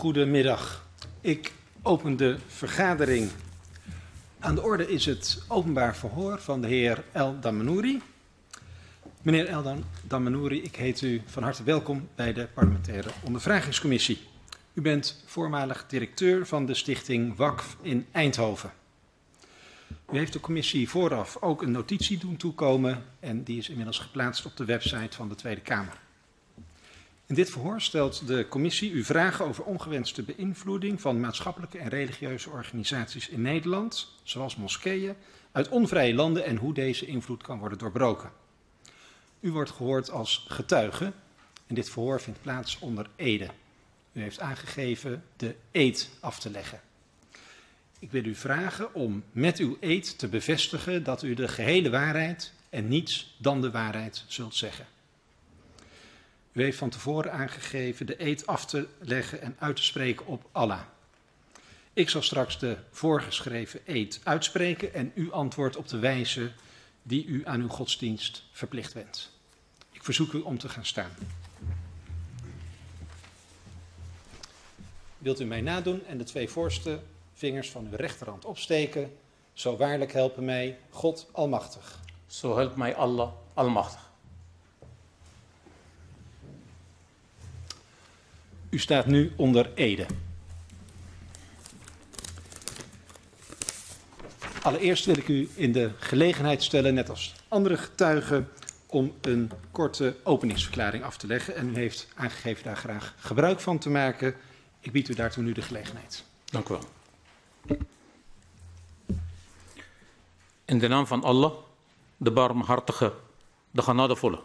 Goedemiddag. Ik open de vergadering. Aan de orde is het openbaar verhoor van de heer El Damanouri. Meneer El Damanouri, ik heet u van harte welkom bij de parlementaire ondervragingscommissie. U bent voormalig directeur van de stichting WAKF in Eindhoven. U heeft de commissie vooraf ook een notitie doen toekomen en die is inmiddels geplaatst op de website van de Tweede Kamer. In dit verhoor stelt de commissie u vragen over ongewenste beïnvloeding van maatschappelijke en religieuze organisaties in Nederland, zoals moskeeën, uit onvrije landen en hoe deze invloed kan worden doorbroken. U wordt gehoord als getuige en dit verhoor vindt plaats onder ede. U heeft aangegeven de eed af te leggen. Ik wil u vragen om met uw eed te bevestigen dat u de gehele waarheid en niets dan de waarheid zult zeggen. U heeft van tevoren aangegeven de eed af te leggen en uit te spreken op Allah. Ik zal straks de voorgeschreven eed uitspreken en u antwoordt op de wijze die u aan uw godsdienst verplicht bent. Ik verzoek u om te gaan staan. Wilt u mij nadoen en de twee voorste vingers van uw rechterhand opsteken? Zo waarlijk helpen mij God Almachtig. Zo helpt mij Allah Almachtig. U staat nu onder ede. Allereerst wil ik u in de gelegenheid stellen, net als andere getuigen, om een korte openingsverklaring af te leggen. En u heeft aangegeven daar graag gebruik van te maken. Ik bied u daartoe nu de gelegenheid. Dank u wel. In de naam van Allah, de barmhartige, de genadevolle.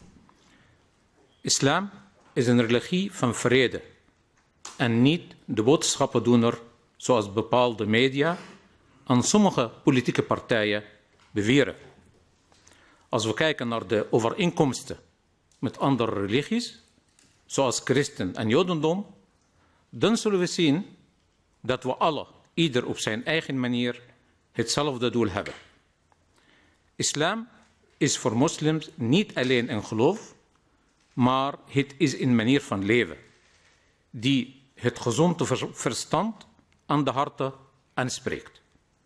Islam is een religie van vrede en niet de boodschappendoener zoals bepaalde media en sommige politieke partijen beweren. Als we kijken naar de overeenkomsten met andere religies, zoals christen en jodendom, dan zullen we zien dat we alle, ieder op zijn eigen manier, hetzelfde doel hebben. Islam is voor moslims niet alleen een geloof, maar het is een manier van leven die het gezonde verstand aan de harten aanspreekt.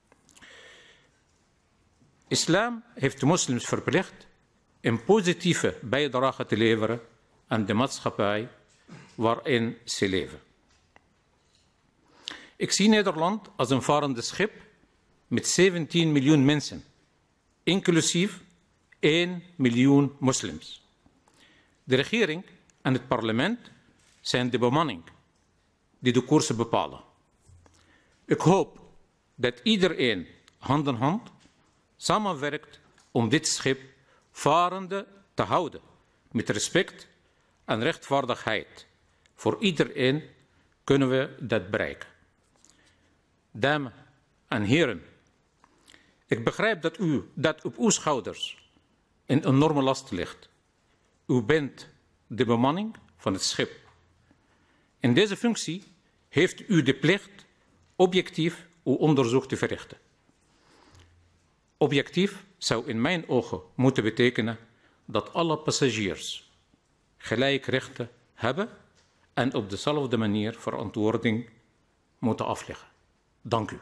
Islam heeft de moslims verplicht een positieve bijdrage te leveren aan de maatschappij waarin ze leven. Ik zie Nederland als een varende schip met 17 miljoen mensen, inclusief 1 miljoen moslims. De regering en het parlement zijn de bemanning die de koersen bepalen. Ik hoop dat iedereen hand in hand samenwerkt om dit schip varende te houden met respect en rechtvaardigheid. Voor iedereen kunnen we dat bereiken. Dames en heren, ik begrijp dat op uw schouders een enorme last ligt. U bent de bemanning van het schip. In deze functie heeft u de plicht objectief uw onderzoek te verrichten. Objectief zou in mijn ogen moeten betekenen dat alle passagiers gelijk rechten hebben en op dezelfde manier verantwoording moeten afleggen. Dank u.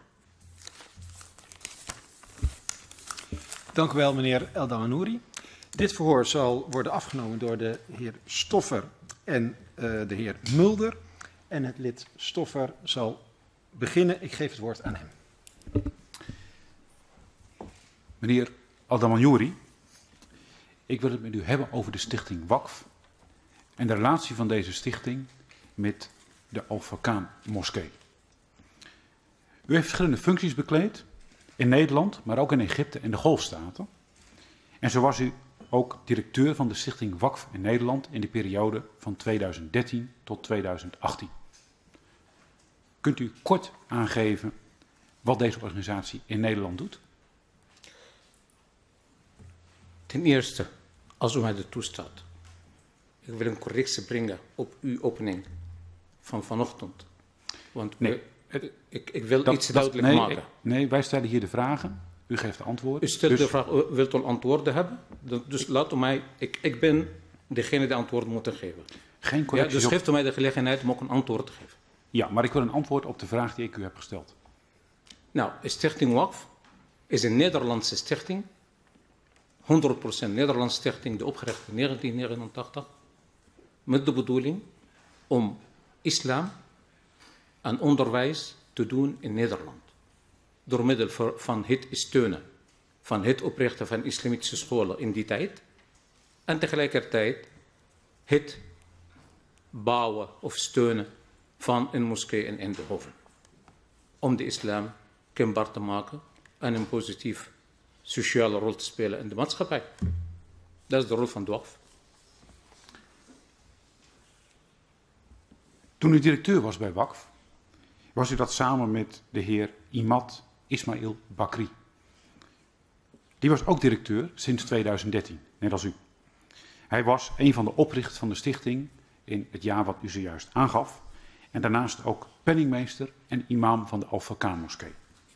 Dank u wel, meneer El Damanouri. Dit verhoor zal worden afgenomen door de heer Stoffer en de heer Mulder. En het lid Stoffer zal beginnen. Ik geef het woord aan hem. Meneer El Damanouri, ik wil het met u hebben over de stichting WAKF en de relatie van deze stichting met de Al-Furqaan moskee. U heeft verschillende functies bekleed in Nederland, maar ook in Egypte en de Golfstaten. En zo was u ook directeur van de stichting WAKF in Nederland in de periode van 2013 tot 2018. Kunt u kort aangeven wat deze organisatie in Nederland doet? Ten eerste, als u mij dat toestaat, ik wil een correctie brengen op uw opening van vanochtend. Want nee, ik wil iets duidelijk maken. Nee, wij stellen hier de vragen. U geeft de antwoord. U stelt de vraag, wilt u antwoorden hebben? Dus laat u mij, ik ben degene die antwoord moet geven. Geen correctie. Ja, dus geeft u mij de gelegenheid om ook een antwoord te geven. Ja, maar ik wil een antwoord op de vraag die ik u heb gesteld. Nou, Stichting Waqf is een Nederlandse stichting. 100% Nederlandse stichting, die opgericht in 1989. Met de bedoeling om islam en onderwijs te doen in Nederland. Door middel van het steunen, van het oprichten van islamitische scholen in die tijd. En tegelijkertijd het bouwen of steunen van een moskee in Eindhoven. Om de islam kenbaar te maken en een positief sociale rol te spelen in de maatschappij. Dat is de rol van de Waqf. Toen u directeur was bij Waqf, was u dat samen met de heer Imad Ismail Bakri. Die was ook directeur sinds 2013, net als u. Hij was een van de oprichters van de stichting in het jaar wat u zojuist aangaf. En daarnaast ook penningmeester en imam van de Al-Furqaan-moskee.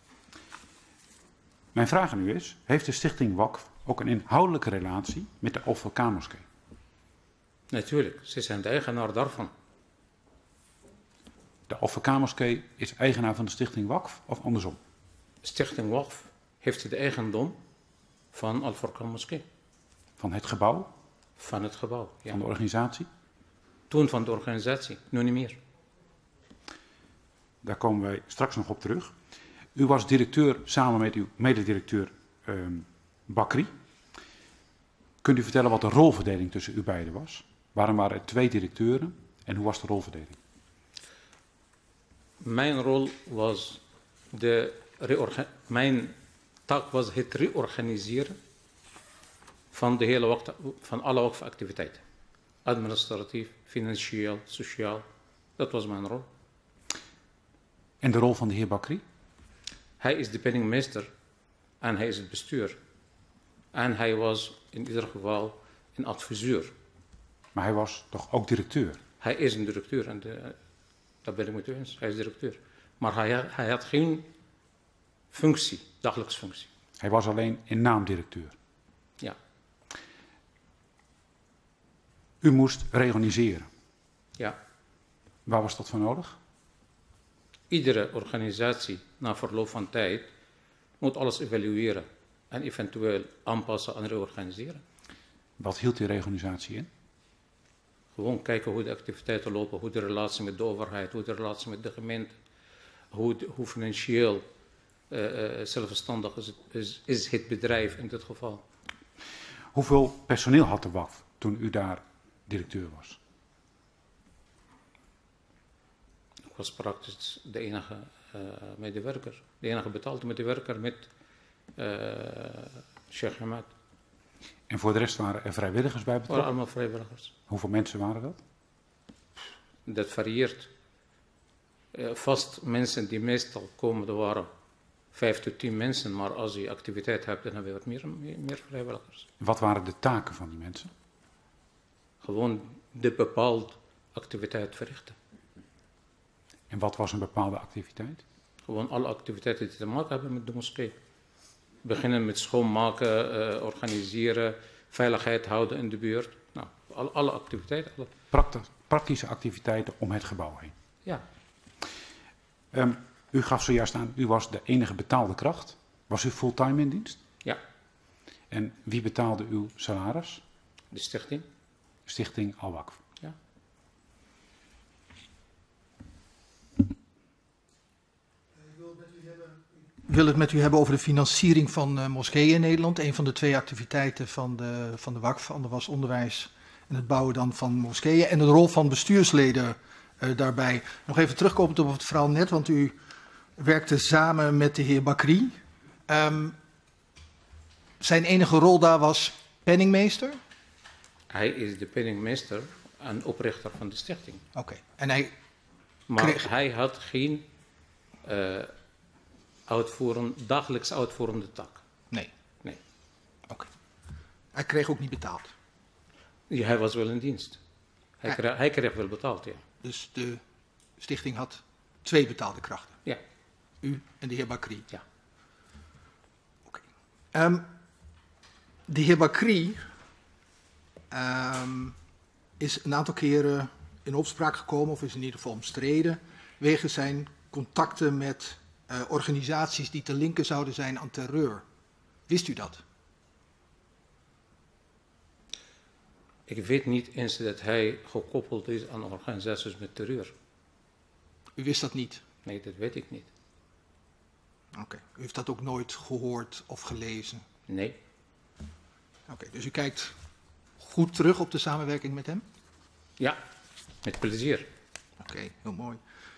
Mijn vraag aan u is, heeft de stichting Waqf ook een inhoudelijke relatie met de Al-Furqaan-moskee? Natuurlijk, ze zijn de eigenaar daarvan. De Al-Furqaan-moskee is eigenaar van de stichting Waqf of andersom? Stichting Waqf heeft de eigendom van Al-Furqaan-moskee. Van het gebouw? Van het gebouw, ja. Van de organisatie? Toen van de organisatie, nu niet meer. Daar komen wij straks nog op terug. U was directeur samen met uw mededirecteur Bakri. Kunt u vertellen wat de rolverdeling tussen u beiden was? Waarom waren er 2 directeuren en hoe was de rolverdeling? Mijn rol was mijn taak was het reorganiseren van de hele van alle Waqf-activiteiten. Administratief, financieel, sociaal. Dat was mijn rol. En de rol van de heer Bakri? Hij is de penningmeester en hij is het bestuur. En hij was in ieder geval een adviseur. Maar hij was toch ook directeur? Hij is een directeur en dat ben ik met u eens. Hij is directeur. Maar hij had geen functie, dagelijks functie. Hij was alleen in naam directeur? Ja. U moest reorganiseren? Ja. Waar was dat voor nodig? Iedere organisatie na verloop van tijd moet alles evalueren en eventueel aanpassen en reorganiseren. Wat hield die reorganisatie in? Gewoon kijken hoe de activiteiten lopen, hoe de relatie met de overheid, hoe de relatie met de gemeente, hoe financieel zelfstandig is het bedrijf in dit geval. Hoeveel personeel had de Waqf toen u daar directeur was? Ik was praktisch de enige medewerker, de enige betaalde medewerker met Sheikh Hamad. En voor de rest waren er vrijwilligers bij Het waren betrokken? allemaal vrijwilligers. Hoeveel mensen waren dat? Dat varieert. Vast mensen die meestal komen, er waren 5 tot 10 mensen, maar als je activiteit hebt, dan hebben we wat meer vrijwilligers. Wat waren de taken van die mensen? Gewoon de bepaalde activiteit verrichten. En wat was een bepaalde activiteit? Gewoon alle activiteiten die te maken hebben met de moskee. Beginnen met schoonmaken, organiseren, veiligheid houden in de buurt. Nou, alle activiteiten. Praktische activiteiten om het gebouw heen. Ja. U gaf zojuist aan, u was de enige betaalde kracht. Was u fulltime in dienst? Ja. En wie betaalde uw salaris? De stichting. Stichting Al-Waqf. Ja. Ik wil het met u hebben over de financiering van moskeeën in Nederland. Een van de 2 activiteiten van de Waqf. Ander was onderwijs en het bouwen dan van moskeeën. En de rol van bestuursleden daarbij. Nog even terugkomend op het verhaal net, want u werkte samen met de heer Bakri. Zijn enige rol daar was penningmeester? Hij is de penningmeester en oprichter van de stichting. Oké. En hij Maar hij had geen dagelijks uitvoerende taak. Nee. Nee. Oké. Hij kreeg ook niet betaald. Ja, hij was wel in dienst. Hij kreeg wel betaald, ja. Dus de stichting had 2 betaalde krachten. Ja. U en de heer Bakri. Ja. Oké. De heer Bakri is een aantal keren in opspraak gekomen, of is in ieder geval omstreden. wegens zijn contacten met organisaties die te linken zouden zijn aan terreur. Wist u dat? Ik weet niet eens dat hij gekoppeld is aan organisaties met terreur. U wist dat niet? Nee, dat weet ik niet. Oké. U heeft dat ook nooit gehoord of gelezen? Nee. Oké, dus u kijkt goed terug op de samenwerking met hem? Ja, met plezier. Oké, heel mooi.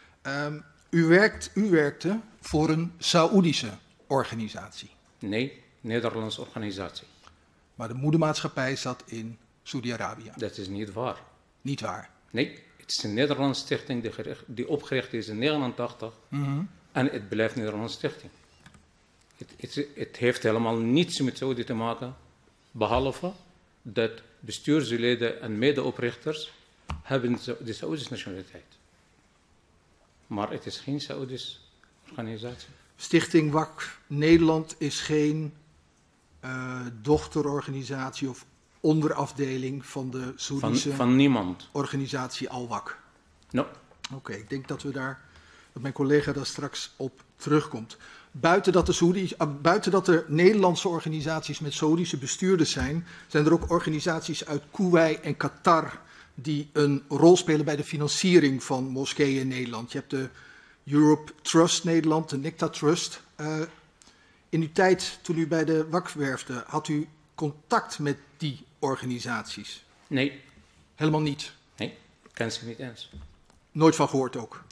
U werkte voor een Saoedische organisatie. Nee, Nederlandse organisatie. Maar de moedermaatschappij zat in Saudi-Arabië. Dat is niet waar. Niet waar. Nee, het is een Nederlandse stichting die opgericht is in 1989 en het blijft een Nederlandse stichting. Het heeft helemaal niets met Saudi te maken, behalve dat bestuursleden en medeoprichters hebben de Saoedische nationaliteit. Maar het is geen Saoedische organisatie. Stichting WAK Nederland is geen dochterorganisatie of onderafdeling van de Saoedische Van niemand. organisatie Al-Wak. No. Oké, ik denk dat mijn collega daar straks op terugkomt. Buiten dat er Nederlandse organisaties met Saoedische bestuurders zijn er ook organisaties uit Kuwait en Qatar die een rol spelen bij de financiering van moskeeën in Nederland. Je hebt de Europe Trust Nederland, de Nectar Trust. In uw tijd, toen u bij de WAK werkte, had u contact met die organisaties? Nee. Helemaal niet? Nee, ik ken ze niet eens. Nooit van gehoord ook?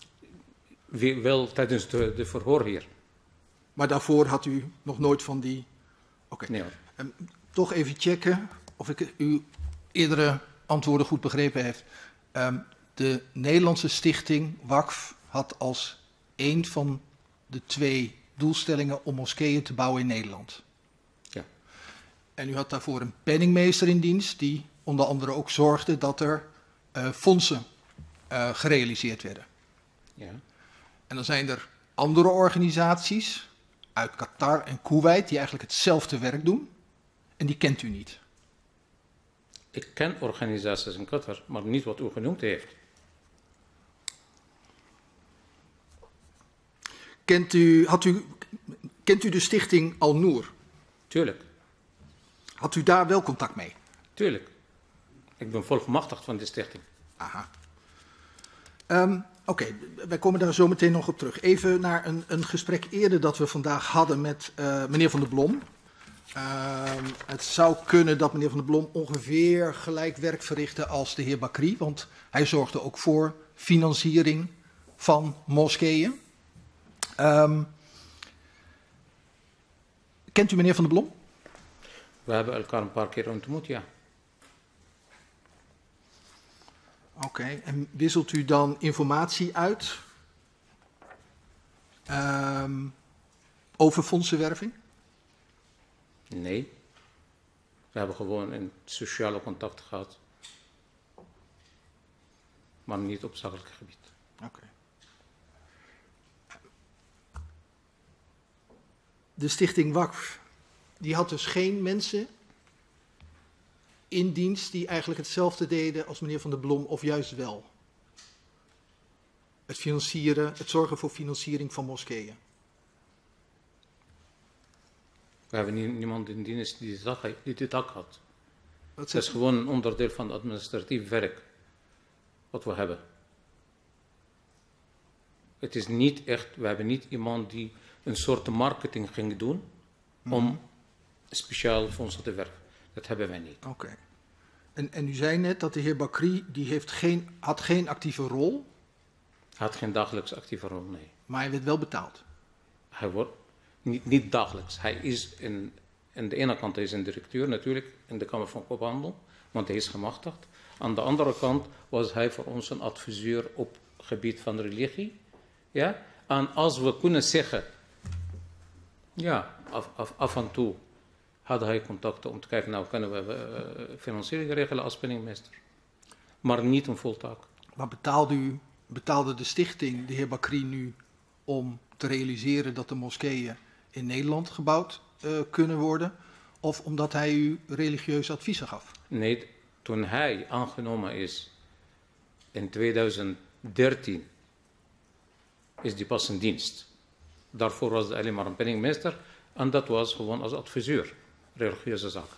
Wel tijdens de verhoor hier. Maar daarvoor had u nog nooit van die... Oké. Nee hoor. Toch even checken of ik uw eerdere antwoorden goed begrepen heb. De Nederlandse stichting WAKF had als een van de 2 doelstellingen om moskeeën te bouwen in Nederland. Ja. En u had daarvoor een penningmeester in dienst die onder andere ook zorgde dat er fondsen gerealiseerd werden. Ja. En dan zijn er andere organisaties uit Qatar en Kuwait die eigenlijk hetzelfde werk doen. En die kent u niet. Ik ken organisaties in Qatar, maar niet wat u genoemd heeft. Kent u de stichting Al-Noor? Tuurlijk. Had u daar wel contact mee? Tuurlijk. Ik ben volgemachtigd van de stichting. Aha. Oké, wij komen daar zo meteen nog op terug. Even naar een gesprek eerder dat we vandaag hadden met meneer Van der Blom. Het zou kunnen dat meneer Van der Blom ongeveer gelijk werk verrichtte als de heer Bakri, want hij zorgde ook voor financiering van moskeeën. Kent u meneer Van der Blom? We hebben elkaar een paar keer ontmoet, ja. Oké, en wisselt u dan informatie uit over fondsenwerving? Nee. We hebben gewoon een sociale contact gehad. Maar niet op zakelijk gebied. Oké. De stichting WAKF, die had dus geen mensen in dienst die eigenlijk hetzelfde deden als meneer Van der Blom, of juist wel? Het financieren, het zorgen voor financiering van moskeeën. We hebben niemand in dienst die dit tak had. Wat Het is gewoon een onderdeel van het administratief werk wat we hebben. Het is niet echt, we hebben niet iemand die een soort marketing ging doen om speciaal fondsen te werven. Dat hebben wij niet. Oké. En u zei net dat de heer Bakri, die had geen actieve rol, Hij had geen dagelijks actieve rol, nee. maar hij werd wel betaald. Hij wordt niet dagelijks. Hij is aan de ene kant is een directeur natuurlijk in de Kamer van Koophandel, want hij is gemachtigd. Aan de andere kant was hij voor ons een adviseur op het gebied van religie. Ja? En als we kunnen zeggen, ja, af en toe had hij contacten om te kijken, nou kunnen we financiering regelen als penningmeester. Maar niet een voltaak. Maar betaalde de stichting de heer Bakri nu om te realiseren dat de moskeeën in Nederland gebouwd kunnen worden? Of omdat hij u religieuze adviezen gaf? Nee, toen hij aangenomen is in 2013 is die pas in dienst. Daarvoor was hij alleen maar een penningmeester en dat was gewoon als adviseur, religieuze zaken.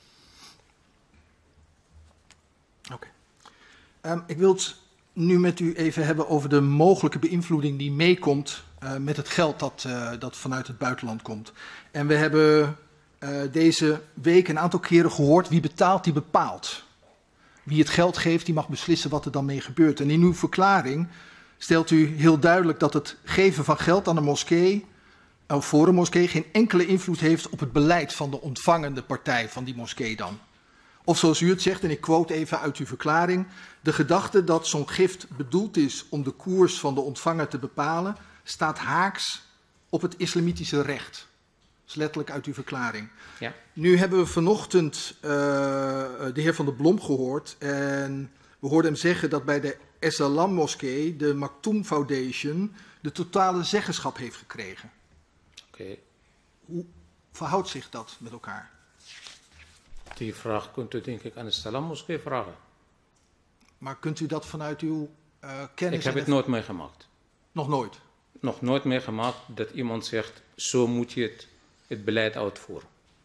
Oké. Ik wil het nu met u even hebben over de mogelijke beïnvloeding die meekomt met het geld dat vanuit het buitenland komt. En we hebben deze week een aantal keren gehoord: wie betaalt, die bepaalt. Wie het geld geeft, die mag beslissen wat er dan mee gebeurt. En in uw verklaring stelt u heel duidelijk dat het geven van geld aan een moskee, of voor een moskee, geen enkele invloed heeft op het beleid van de ontvangende partij van die moskee dan. Of zoals u het zegt, en ik quote even uit uw verklaring: de gedachte dat zo'n gift bedoeld is om de koers van de ontvanger te bepalen, staat haaks op het islamitische recht. Dat is letterlijk uit uw verklaring. Ja. Nu hebben we vanochtend de heer Van der Blom gehoord en we hoorden hem zeggen dat bij de Essalam moskee de Maktoum Foundation de totale zeggenschap heeft gekregen. Oké. Hoe verhoudt zich dat met elkaar? Die vraag kunt u denk ik aan de Salam moskee vragen. Maar kunt u dat vanuit uw kennis... Ik heb het nooit meegemaakt. Nog nooit? Nog nooit meegemaakt dat iemand zegt, zo moet je het beleid uitvoeren.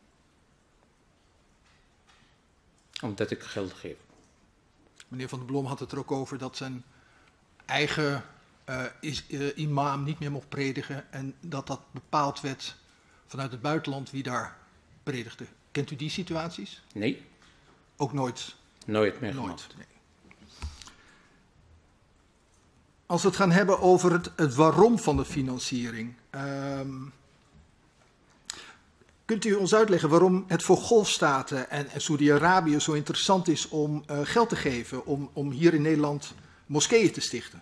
Omdat ik geld geef. Meneer Van der Blom had het er ook over dat zijn eigen imam niet meer mocht predigen en dat bepaald werd vanuit het buitenland wie daar predigde. Kent u die situaties? Nee, Ook nooit? nooit meegemaakt. Nooit. Nee. Als we het gaan hebben over het waarom van de financiering. Kunt u ons uitleggen waarom het voor golfstaten en Saudi-Arabië zo interessant is om geld te geven om hier in Nederland moskeeën te stichten?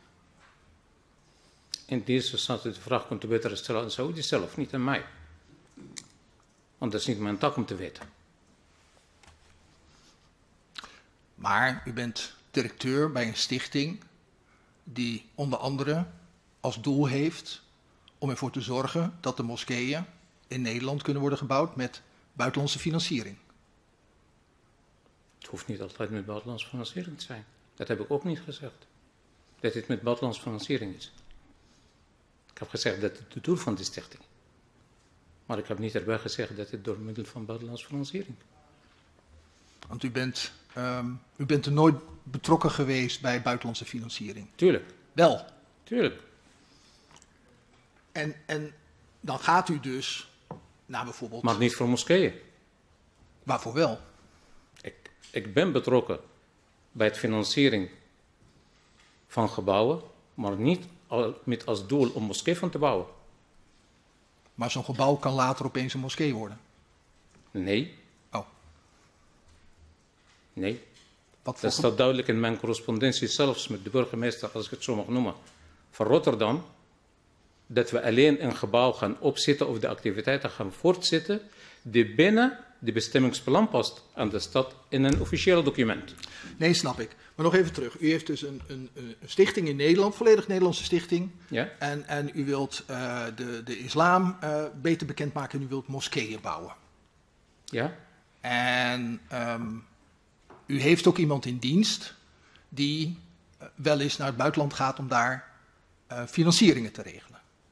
In deze instantie de vraag kunt u beter stellen aan Saudi zelf, niet aan mij. Want dat is niet mijn taak om te weten. Maar u bent directeur bij een stichting die onder andere als doel heeft om ervoor te zorgen dat de moskeeën in Nederland kunnen worden gebouwd met buitenlandse financiering. Het hoeft niet altijd met buitenlandse financiering te zijn. Dat heb ik ook niet gezegd. Dat dit met buitenlandse financiering is. Ik heb gezegd dat het het doel van die stichting. Maar ik heb niet erbij gezegd dat het door middel van buitenlandse financiering. Want u bent er nooit betrokken geweest bij buitenlandse financiering. Tuurlijk, Wel. tuurlijk. En dan gaat u dus naar bijvoorbeeld... Maar niet voor moskeeën. Waarvoor wel? Ik ben betrokken bij het financiering van gebouwen, maar niet met als doel om moskee van te bouwen. Maar zo'n gebouw kan later opeens een moskee worden. Nee, Oh, nee. wat voor Dat staat duidelijk in mijn correspondentie, zelfs met de burgemeester, als ik het zo mag noemen, van Rotterdam, dat we alleen een gebouw gaan opzetten of de activiteiten gaan voortzetten die binnen de bestemmingsplan past aan de stad in een officieel document. Nee, snap ik. Maar nog even terug. U heeft dus een stichting in Nederland, volledig Nederlandse stichting. Ja? En u wilt de islam beter bekendmaken en u wilt moskeeën bouwen. Ja? En u heeft ook iemand in dienst die wel eens naar het buitenland gaat om daar financieringen te regelen.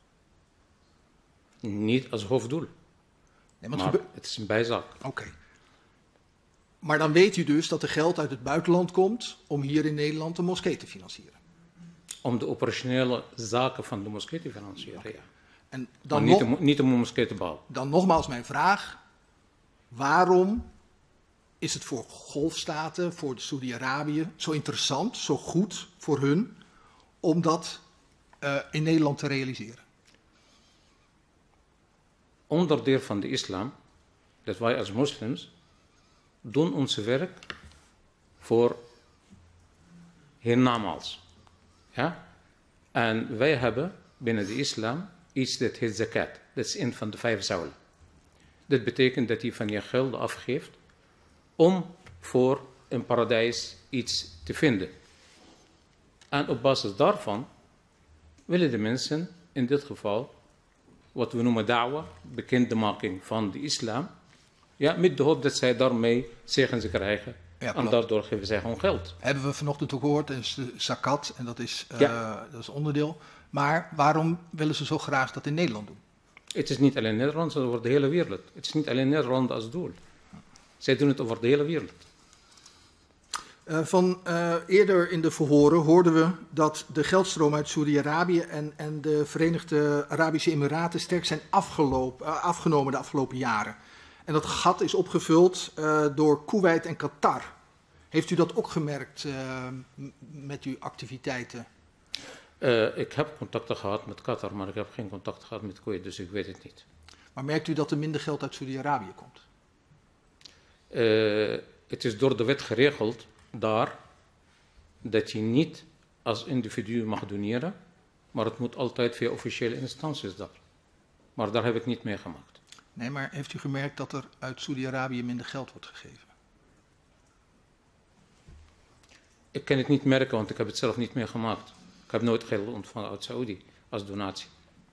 Niet als hoofddoel, Nee, want maar het is een bijzaak. Oké. Maar dan weet u dus dat er geld uit het buitenland komt om hier in Nederland een moskee te financieren. Om de operationele zaken van de moskee te financieren, ja. En Maar dan, niet om een moskee te bouwen. dan nogmaals mijn vraag. Waarom is het voor golfstaten, voor Saudi-Arabië, zo interessant, zo goed voor hun om dat in Nederland te realiseren? Onderdeel van de islam, dat wij als moslims doen ons werk voor hiernamaals. Ja? En wij hebben binnen de islam iets dat heet zakat. Dat is een van de 5 zuilen. Dat betekent dat je van je geld afgeeft om voor een paradijs iets te vinden. En op basis daarvan willen de mensen in dit geval wat we noemen da'wa, bekendmaking van de islam, ja, met de hoop dat zij daarmee zegens krijgen. Ja, en daardoor geven zij gewoon geld. Hebben we vanochtend ook gehoord, dat is de zakat en dat is onderdeel. Maar waarom willen ze zo graag dat in Nederland doen? Het is niet alleen Nederland, het is over de hele wereld. Het is niet alleen Nederland als doel. Zij doen het over de hele wereld. Eerder in de verhoren hoorden we dat de geldstroom uit Saudi-Arabië en de Verenigde Arabische Emiraten sterk zijn afgenomen de afgelopen jaren. En dat gat is opgevuld door Kuwait en Qatar. Heeft u dat ook gemerkt met uw activiteiten? Ik heb contacten gehad met Qatar, maar ik heb geen contact gehad met Kuwait, dus ik weet het niet. Maar merkt u dat er minder geld uit Saudi-Arabië komt? Het is door de wet geregeld daar dat je niet als individu mag doneren, maar het moet altijd via officiële instanties daar. Maar daar heb ik niet meegemaakt. Nee, maar heeft u gemerkt dat er uit Saudi-Arabië minder geld wordt gegeven? Ik kan het niet merken, want ik heb het zelf niet meegemaakt. Ik heb nooit geld ontvangen uit Saudi als donatie.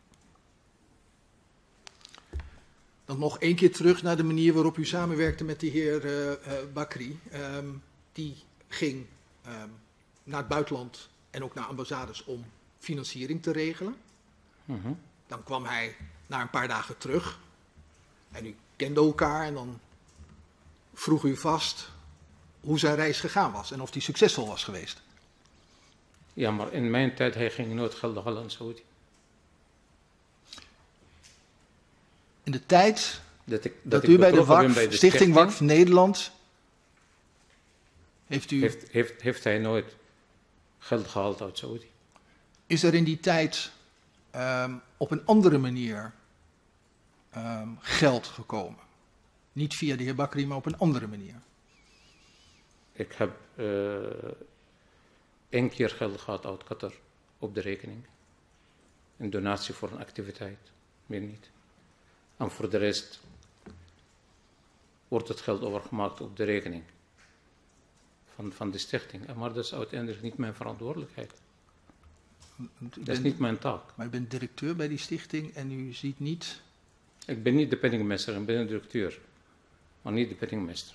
Dan nog één keer terug naar de manier waarop u samenwerkte met de heer Bakri. Die ging naar het buitenland en ook naar ambassades om financiering te regelen. Dan kwam hij na een paar dagen terug en u kende elkaar en dan vroeg u vast hoe zijn reis gegaan was en of die succesvol was geweest. Ja, maar in mijn tijd hij ging nooit geldig halen aan Saudi. In de tijd dat ik u bij de betrokken ben WACF, bij de Stichting WACF Nederland, heeft hij nooit geld gehaald uit Saudi. is er in die tijd op een andere manier geld gekomen? Niet via de heer Bakri, maar op een andere manier. Ik heb 1 keer geld gehad uit Qatar op de rekening. Een donatie voor een activiteit, meer niet. En voor de rest wordt het geld overgemaakt op de rekening van de stichting. Maar dat is uiteindelijk niet mijn verantwoordelijkheid. Dat is niet mijn taak. Maar u bent directeur bij die stichting en u ziet niet... Ik ben niet de penningmeester, ik ben een directeur. Maar niet de penningmeester.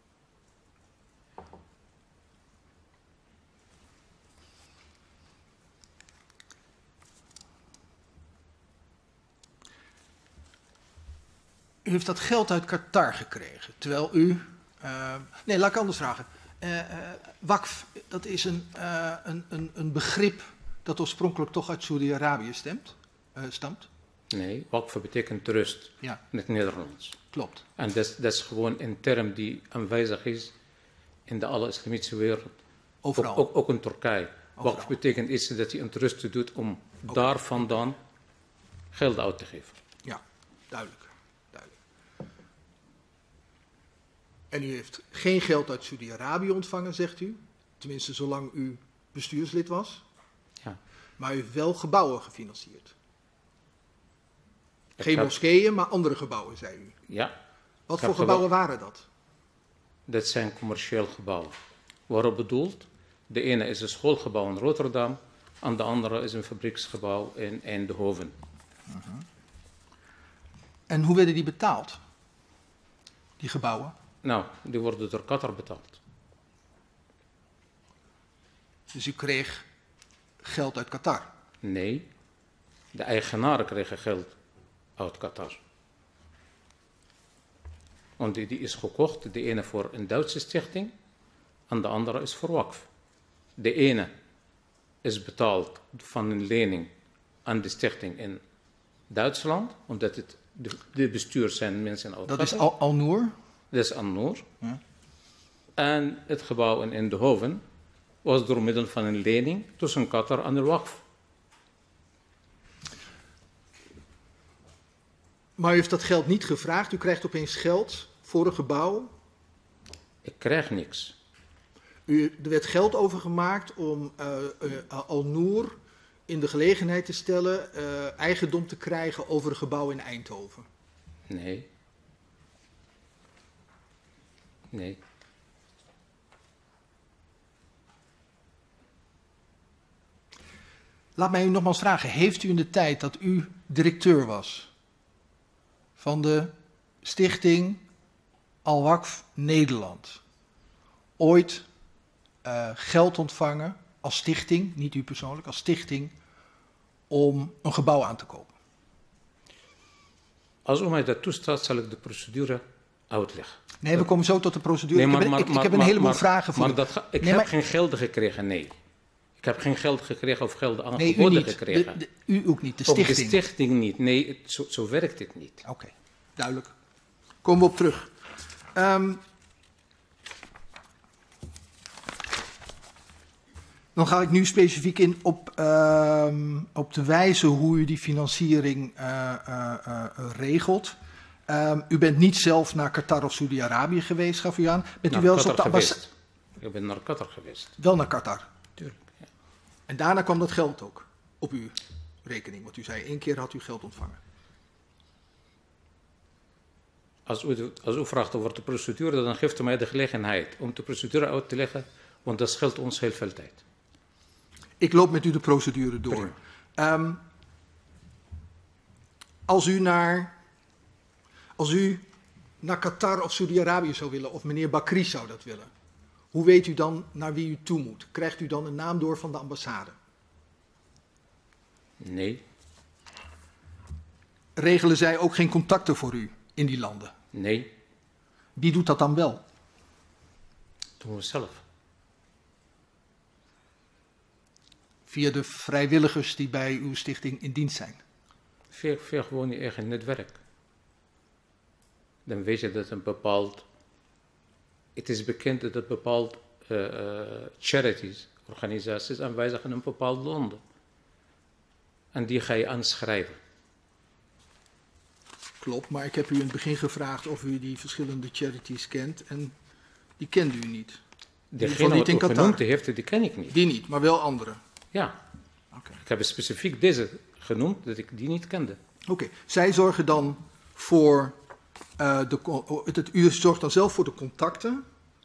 U heeft dat geld uit Qatar gekregen, terwijl u... nee, laat ik anders vragen. WACF, dat is een begrip dat oorspronkelijk toch uit Saudi-Arabië stamt? Nee, wakf betekent rust Ja, in het Nederlands. klopt. En dat is gewoon een term die aanwezig is in de alle islamitische wereld. Overal. Ook in Turkije. Overal. Wakf betekent iets dat je een rust doet om daar vandaan geld uit te geven. Ja, duidelijk. En u heeft geen geld uit Saudi-Arabië ontvangen, zegt u. Tenminste, zolang u bestuurslid was. Ja. Maar u heeft wel gebouwen gefinancierd. Ik Geen heb- moskeeën, maar andere gebouwen, zei u. Ja, Wat Ik voor heb gebouwen waren dat? dat zijn commercieel gebouwen. Waarop bedoeld? De ene is een schoolgebouw in Rotterdam en de andere is een fabrieksgebouw in Eindhoven. En hoe werden die betaald? Die gebouwen? Nou, die worden door Qatar betaald. Dus u kreeg geld uit Qatar. Nee, de eigenaren kregen geld uit Qatar. Want die is gekocht, de ene voor een Duitse stichting en de andere is voor WACF. De ene is betaald van een lening aan de stichting in Duitsland, omdat het de bestuur zijn mensen uit Dat Qatar. is Al-Noor. Dat is An-Noor. Ja. En het gebouw in Eindhoven was door middel van een lening tussen Qatar en de WACF. Maar u heeft dat geld niet gevraagd. U krijgt opeens geld voor een gebouw. Ik krijg niks. Er werd geld overgemaakt om Al-Noor in de gelegenheid te stellen eigendom te krijgen over een gebouw in Eindhoven. Nee. Nee. Laat mij u nogmaals vragen, heeft u in de tijd dat u directeur was van de stichting Al-Waqf Nederland ooit geld ontvangen als stichting, niet u persoonlijk, als stichting, om een gebouw aan te kopen? Als u mij dat toestaat, zal ik de procedure uitleggen. Nee, we komen zo tot de procedure. Nee, Ik heb een heleboel vragen voor maar u. ik heb geen gelden gekregen, nee. Ik heb geen geld gekregen of gelden Nee, u aangeboden niet. gekregen. U ook niet, de Ook stichting. de stichting niet. Nee, zo werkt het niet. Oké, duidelijk. Komen we op terug. Dan ga ik nu specifiek in op de wijze hoe u die financiering regelt. U bent niet zelf naar Qatar of Saudi-Arabië geweest, gaf u aan. Bent u wel eens op de ambassade? Ik ben naar Qatar geweest. Wel naar Qatar. Tuurlijk, ja. En daarna kwam dat geld ook op uw rekening. Want u zei 1 keer had u geld ontvangen. Als u vraagt over de procedure, dan geeft u mij de gelegenheid om de procedure uit te leggen, want dat scheelt ons heel veel tijd. Ik loop met u de procedure door. Als u naar Qatar of Saudi-Arabië zou willen, of meneer Bakri zou dat willen, hoe weet u dan naar wie u toe moet? Krijgt u dan een naam door van de ambassade? Nee, Regelen zij ook geen contacten voor u in die landen? nee, Wie doet dat dan wel? doen we zelf. Via de vrijwilligers die bij uw stichting in dienst zijn. Via gewoon je eigen netwerk. Dan weet je dat een bepaald... Het is bekend dat bepaald charities, organisaties aanwezig in bepaalde landen. En die ga je aanschrijven. Klopt, maar ik heb u in het begin gevraagd of u die verschillende charities kent en die kende u niet. Degene wat u genoemd heeft, die ken ik niet. Die niet, maar wel andere. Ja, Oké. ik heb specifiek deze genoemd dat ik die niet kende. Oké, zij zorgen dan voor u zorgt dan zelf voor de contacten.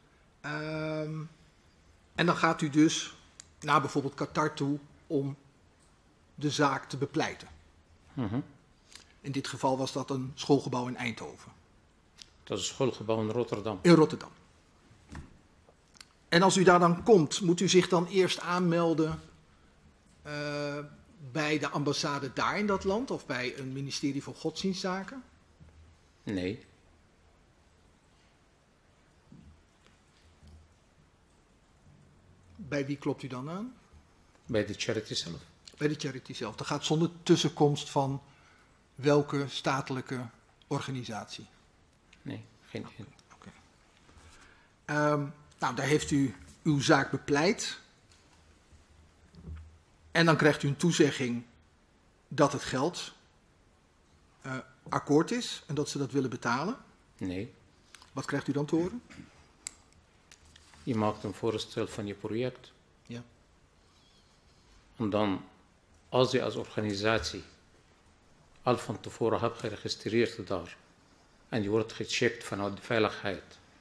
En dan gaat u dus naar bijvoorbeeld Qatar toe om de zaak te bepleiten. In dit geval was dat een schoolgebouw in Eindhoven. Dat is een schoolgebouw in Rotterdam. In Rotterdam. En als u daar dan komt, moet u zich dan eerst aanmelden bij de ambassade daar in dat land of bij een ministerie van Godsdienstzaken? Nee, Bij wie klopt u dan aan? bij de charity zelf. Bij de charity zelf. Dat gaat zonder tussenkomst van welke statelijke organisatie? Nee, geen. Oké. Nou, daar heeft u uw zaak bepleit. En dan krijgt u een toezegging dat het geld akkoord is en dat ze dat willen betalen. Nee, Wat krijgt u dan te horen? je maakt een voorstel van je project. Ja. En dan, als je als organisatie al van tevoren hebt geregistreerd daar en je wordt gecheckt vanuit de veiligheid,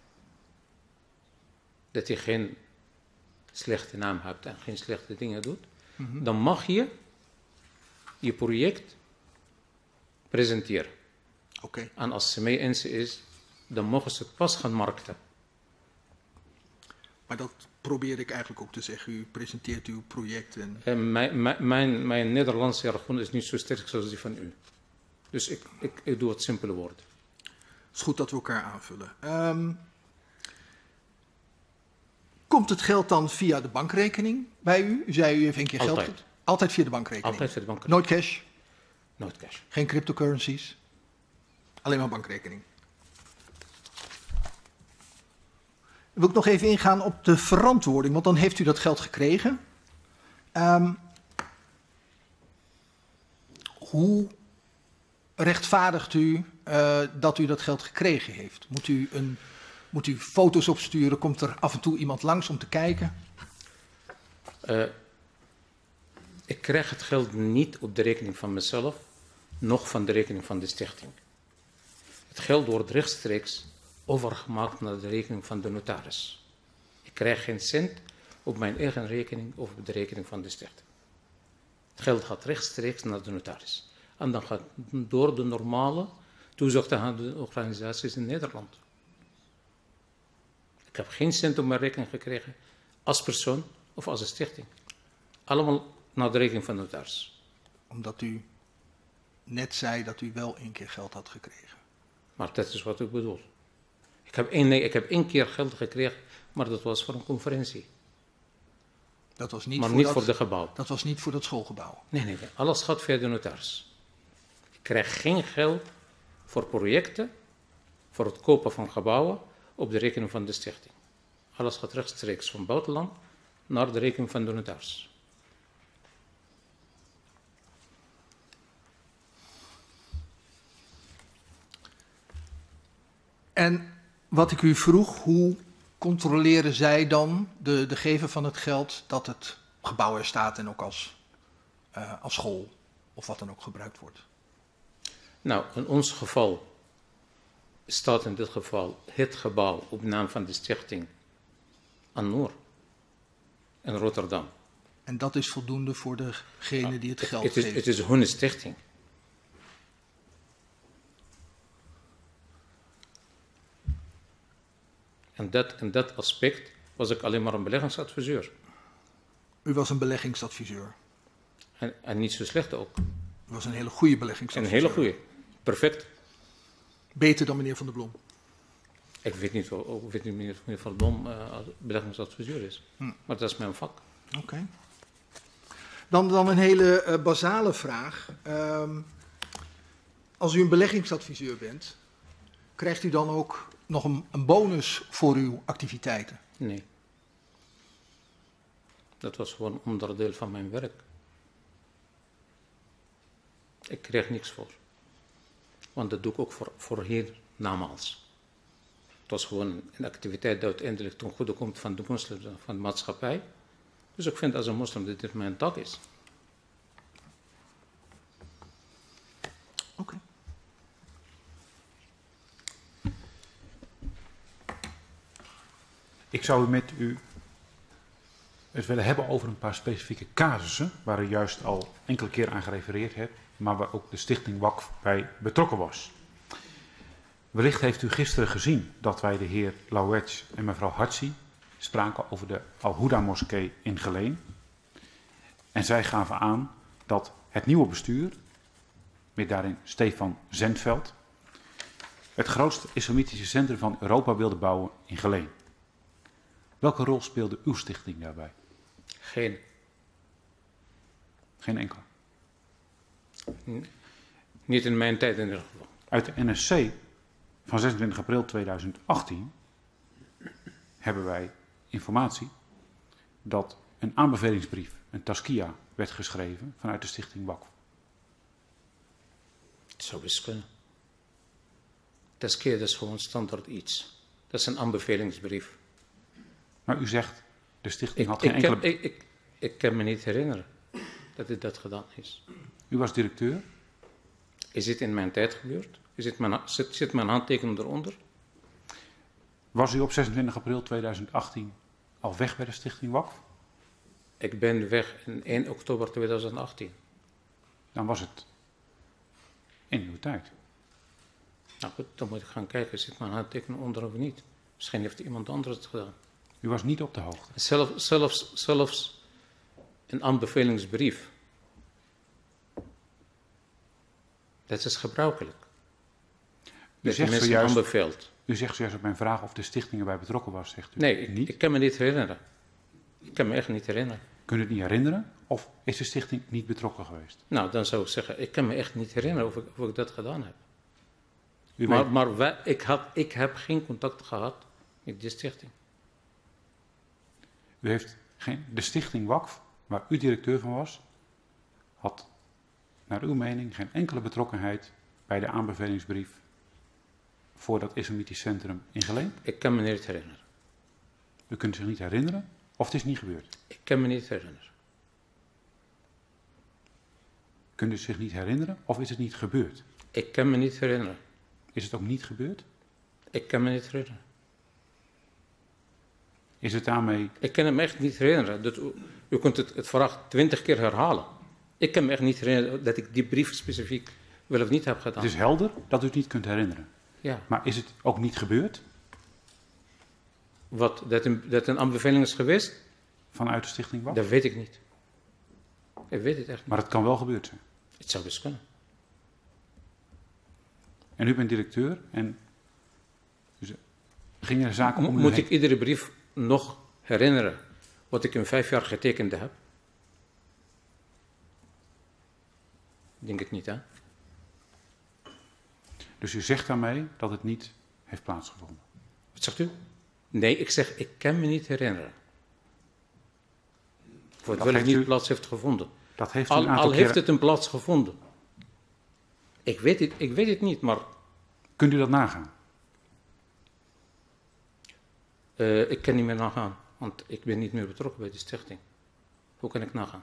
dat je geen slechte naam hebt en geen slechte dingen doet, dan mag je je project presenteren. Oké. En als ze mee eens is, dan mogen ze het pas gaan markten. Maar dat probeer ik eigenlijk ook te zeggen. U presenteert uw project en... En mijn Nederlandse jargon is niet zo sterk zoals die van u. Dus ik doe het simpele woord. Het is goed dat we elkaar aanvullen. Komt het geld dan via de bankrekening bij u? U zei u heeft een keer geld... Altijd. Altijd via de bankrekening? Altijd voor de bank. Nooit cash? Nooit cash. Geen cryptocurrencies? Alleen maar bankrekening. Wil ik nog even ingaan op de verantwoording, want dan heeft u dat geld gekregen. Hoe rechtvaardigt u dat u dat geld gekregen heeft? Moet u foto's opsturen? Komt er af en toe iemand langs om te kijken? Ik krijg het geld niet op de rekening van mezelf, noch van de rekening van de stichting. Het geld wordt rechtstreeks overgemaakt naar de rekening van de notaris. Ik krijg geen cent op mijn eigen rekening of op de rekening van de stichting. Het geld gaat rechtstreeks naar de notaris. En dan gaat het door de normale toezichthoudende organisaties in Nederland. Ik heb geen cent op mijn rekening gekregen als persoon of als een stichting. Allemaal naar de rekening van de notaris. Omdat u net zei dat u wel 1 keer geld had gekregen. Maar dat is wat ik bedoel. Ik heb 1 keer geld gekregen, maar dat was voor een conferentie. Dat was niet, Maar voor, niet dat, voor de gebouw. dat was niet voor dat schoolgebouw. Nee. Alles gaat via de notaris. Ik krijg geen geld voor projecten, voor het kopen van gebouwen op de rekening van de stichting. Alles gaat rechtstreeks van buitenland naar de rekening van de notaris. En wat ik u vroeg, hoe controleren zij dan, de gever van het geld, dat het gebouw er staat en ook als school of wat dan ook gebruikt wordt? Nou, in ons geval staat in dit geval het gebouw op naam van de stichting An-Noor in Rotterdam. En dat is voldoende voor degene die het geld geeft? Het is hun stichting. In dat aspect was ik alleen maar een beleggingsadviseur. U was een beleggingsadviseur. En niet zo slecht ook. U was een hele goede beleggingsadviseur. Een hele goede. Perfect. Beter dan meneer Van der Blom. Ik weet niet of meneer Van der Blom beleggingsadviseur is. Maar dat is mijn vak. Oké. Dan een hele basale vraag. Als u een beleggingsadviseur bent, krijgt u dan ook nog een bonus voor uw activiteiten? Nee. Dat was gewoon onderdeel van mijn werk. Ik kreeg niks voor. Want dat doe ik ook voor hier namaals. Het was gewoon een activiteit die uiteindelijk ten goede komt van de moslims, van de maatschappij. Dus ik vind als een moslim dat dit mijn taak is. Oké. Ik zou met u het willen hebben over een paar specifieke casussen, waar u juist al enkele keer aan gerefereerd hebt, maar waar ook de stichting WAKF bij betrokken was. Wellicht heeft u gisteren gezien dat wij de heer Lauwets en mevrouw Hatsi spraken over de Al-Huda-moskee in Geleen. En zij gaven aan dat het nieuwe bestuur, met daarin Stefan Zendveld, het grootste islamitische centrum van Europa wilde bouwen in Geleen. Welke rol speelde uw stichting daarbij? Geen. Geen enkele. Niet in mijn tijd in ieder geval. Uit de NSC van 26 april 2018 hebben wij informatie dat een aanbevelingsbrief, een taskia, werd geschreven vanuit de stichting WAKF. Het zou best kunnen. Taskia is gewoon standaard iets. Dat is een aanbevelingsbrief. Maar u zegt, de stichting had geen enkele... Ik kan me niet herinneren dat dat gedaan is. U was directeur? Is dit in mijn tijd gebeurd? Zit mijn handtekening eronder? Was u op 26 april 2018 al weg bij de stichting WAKF? Ik ben weg in 1 oktober 2018. Dan was het in uw tijd. Nou goed, dan moet ik gaan kijken, zit mijn handtekening onder of niet? Misschien heeft iemand anders het gedaan. U was niet op de hoogte? Zelfs een aanbevelingsbrief. Dat is gebruikelijk. U zegt zojuist op mijn vraag of de stichting erbij betrokken was, zegt u. Nee, niet? Ik kan me niet herinneren. Ik kan me echt niet herinneren. Kunt u het niet herinneren? Of is de stichting niet betrokken geweest? Nou, dan zou ik zeggen, ik kan me echt niet herinneren of ik dat gedaan heb. U Maar ik heb geen contact gehad met die stichting. U heeft de stichting WAKF, waar u directeur van was, had naar uw mening geen enkele betrokkenheid bij de aanbevelingsbrief voor dat islamitisch centrum in Geleen? Ik kan me niet herinneren. U kunt zich niet herinneren of het is niet gebeurd? Ik kan me niet herinneren. Kunt u zich niet herinneren of is het niet gebeurd? Ik kan me niet herinneren. Is het ook niet gebeurd? Ik kan me niet herinneren. Is het daarmee... Ik kan me echt niet herinneren. U kunt het vraag 20 keer herhalen. Ik kan me echt niet herinneren dat ik die brief specifiek wel of niet heb gedaan. Het is helder dat u het niet kunt herinneren. Ja. Maar is het ook niet gebeurd? Dat een aanbeveling is geweest? Vanuit de stichting WAKF? Dat weet ik niet. Ik weet het echt niet. Maar het kan wel gebeurd zijn. Het zou best kunnen. En u bent directeur en dus gingen er zaken om u Moet heen? ik iedere brief nog herinneren wat ik in 5 jaar getekend heb? Ik denk het niet, hè? Dus u zegt daarmee dat het niet heeft plaatsgevonden. Wat zegt u? Nee, ik zeg, ik kan me niet herinneren. Voor het wel heeft niet u- plaats heeft gevonden. Dat heeft u een aantal Al heeft keren... het een plaats gevonden. Ik weet het niet, maar Kunt u dat nagaan? ik kan niet meer nagaan. Want ik ben niet meer betrokken bij de stichting. Hoe kan ik nagaan?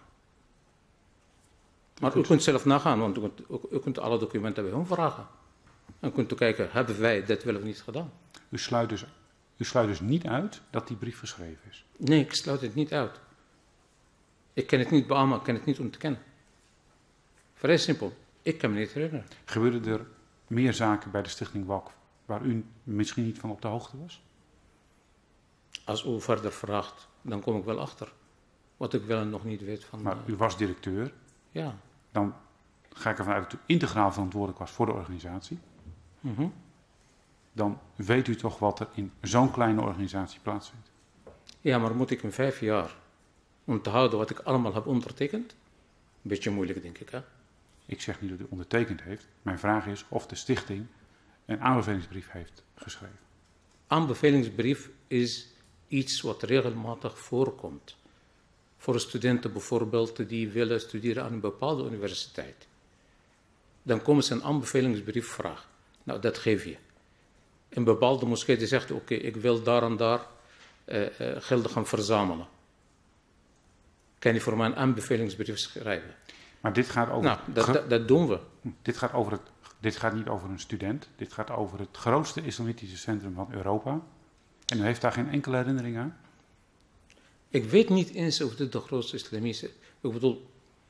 Maar u kunt zelf nagaan, want u kunt alle documenten bij hem vragen. En kunt u kijken, hebben wij dit wel of niet gedaan? U sluit dus niet uit dat die brief geschreven is. Nee, ik sluit het niet uit. Ik kan het niet beamen, ik kan het niet ontkennen. Vrij simpel. Ik kan me niet herinneren. Gebeurden er meer zaken bij de stichting WAK waar u misschien niet van op de hoogte was? Als u verder vraagt, dan kom ik wel achter. Wat ik wel en nog niet weet van... Maar u was directeur. ja. Dan ga ik ervan uit dat u integraal verantwoordelijk was voor de organisatie. Mhm. Dan weet u toch wat er in zo'n kleine organisatie plaatsvindt. Ja, maar moet ik in 5 jaar onthouden wat ik allemaal heb ondertekend? Een beetje moeilijk, denk ik, hè? Ik zeg niet dat u ondertekend heeft. Mijn vraag is of de stichting een aanbevelingsbrief heeft geschreven. Aanbevelingsbrief is iets wat regelmatig voorkomt. Voor studenten bijvoorbeeld die willen studeren aan een bepaalde universiteit. Dan komen ze een aanbevelingsbrief vragen. Nou, dat geef je. Een bepaalde moskee die zegt, oké, ik wil daar en daar gelden gaan verzamelen. Kan je voor mij een aanbevelingsbrief schrijven? Maar dit gaat over... Nou, dat doen we. Dit gaat niet over een student. Dit gaat over het grootste islamitische centrum van Europa. En u heeft daar geen enkele herinnering aan? Ik weet niet eens of dit de grootste islamische... Ik bedoel...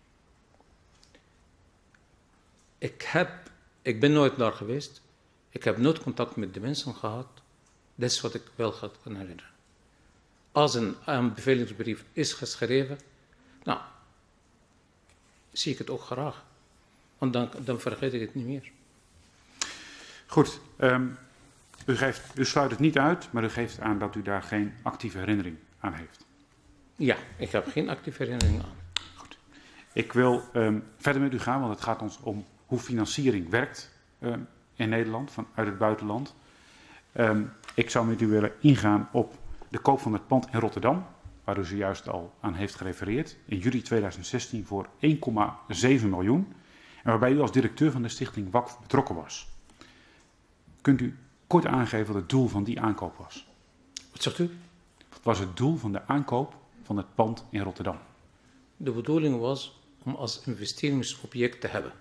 Ik ben nooit daar geweest. Ik heb nooit contact met de mensen gehad. Dat is wat ik wel kan herinneren. Als een aanbevelingsbrief is geschreven... Nou, zie ik het ook graag. Want dan vergeet ik het niet meer. Goed. U sluit het niet uit, maar u geeft aan dat u daar geen actieve herinnering aan heeft. Ja, ik heb geen actieve herinnering aan. Goed. Ik wil verder met u gaan, want het gaat ons om hoe financiering werkt in Nederland, vanuit het buitenland. Ik zou met u willen ingaan op de koop van het pand in Rotterdam, waar u zojuist al aan heeft gerefereerd, in juli 2016 voor 1,7 miljoen. En waarbij u als directeur van de stichting WAK betrokken was. Kunt u kort aangeven wat het doel van die aankoop was? Wat zegt u? Wat was het doel van de aankoop van het pand in Rotterdam? De bedoeling was om als investeringsobject te hebben.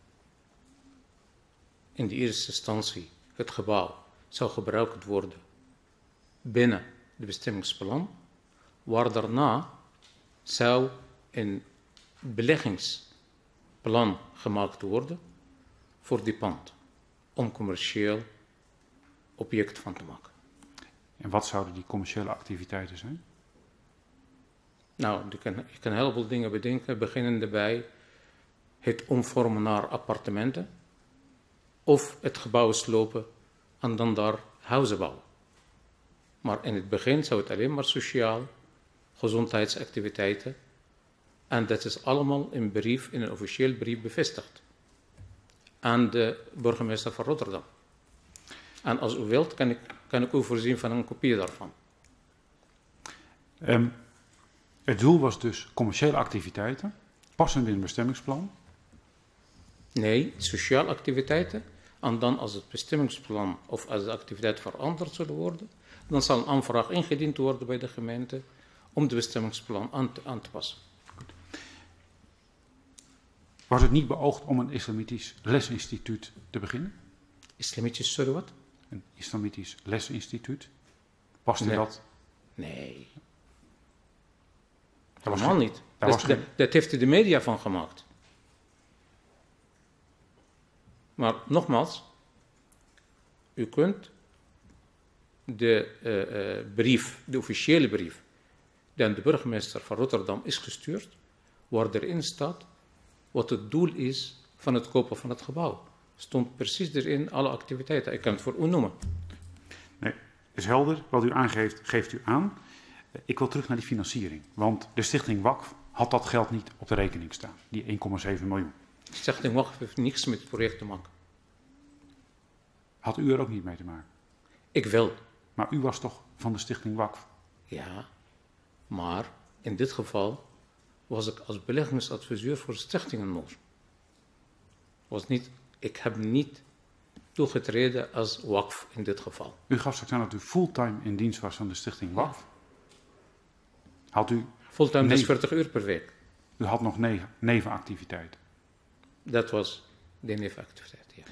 In de eerste instantie het gebouw zou gebruikt worden binnen het bestemmingsplan, waar daarna zou een beleggingsplan gemaakt worden voor die pand, om commercieel object van te maken. En wat zouden die commerciële activiteiten zijn? Nou, je kan een heleboel dingen bedenken, beginnende bij het omvormen naar appartementen, of het gebouw slopen en dan daar huizen bouwen. Maar in het begin zou het alleen maar sociaal, gezondheidsactiviteiten, en dat is allemaal in een officieel brief bevestigd aan de burgemeester van Rotterdam. En als u wilt, kan ik u voorzien van een kopie daarvan. Het doel was dus commerciële activiteiten, passend in het bestemmingsplan. Nee, sociale activiteiten. En dan als het bestemmingsplan of als de activiteit veranderd zullen worden, dan zal een aanvraag ingediend worden bij de gemeente om het bestemmingsplan aan te passen. Was het niet beoogd om een islamitisch lesinstituut te beginnen? Islamitisch, sorry wat? Een islamitisch lesinstituut? Paste Nee. dat? Nee, Daar was helemaal geen- niet. daar was geen- Dat heeft de media van gemaakt. Maar nogmaals, u kunt de brief, de officiële brief, die aan de burgemeester van Rotterdam is gestuurd, waar erin staat wat het doel is van het kopen van het gebouw. Stond precies erin, alle activiteiten. Ik kan het voor u noemen. Nee, is helder. Wat u aangeeft, geeft u aan. Ik wil terug naar die financiering. Want de stichting WAKF had dat geld niet op de rekening staan. Die 1,7 miljoen. De stichting WAKF heeft niks met het project te maken. Had u er ook niet mee te maken? Ik wel. Maar u was toch van de stichting WAKF? Ja, maar in dit geval was ik als beleggingsadviseur voor Stichting Noor. Ik heb niet toegetreden als WAKF in dit geval. U gaf straks aan dat u fulltime in dienst was van de stichting WAKF. Had u, Fulltime Nee. dus 40 uur per week. u had nog nevenactiviteiten. Dat was de nevenactiviteit, ja.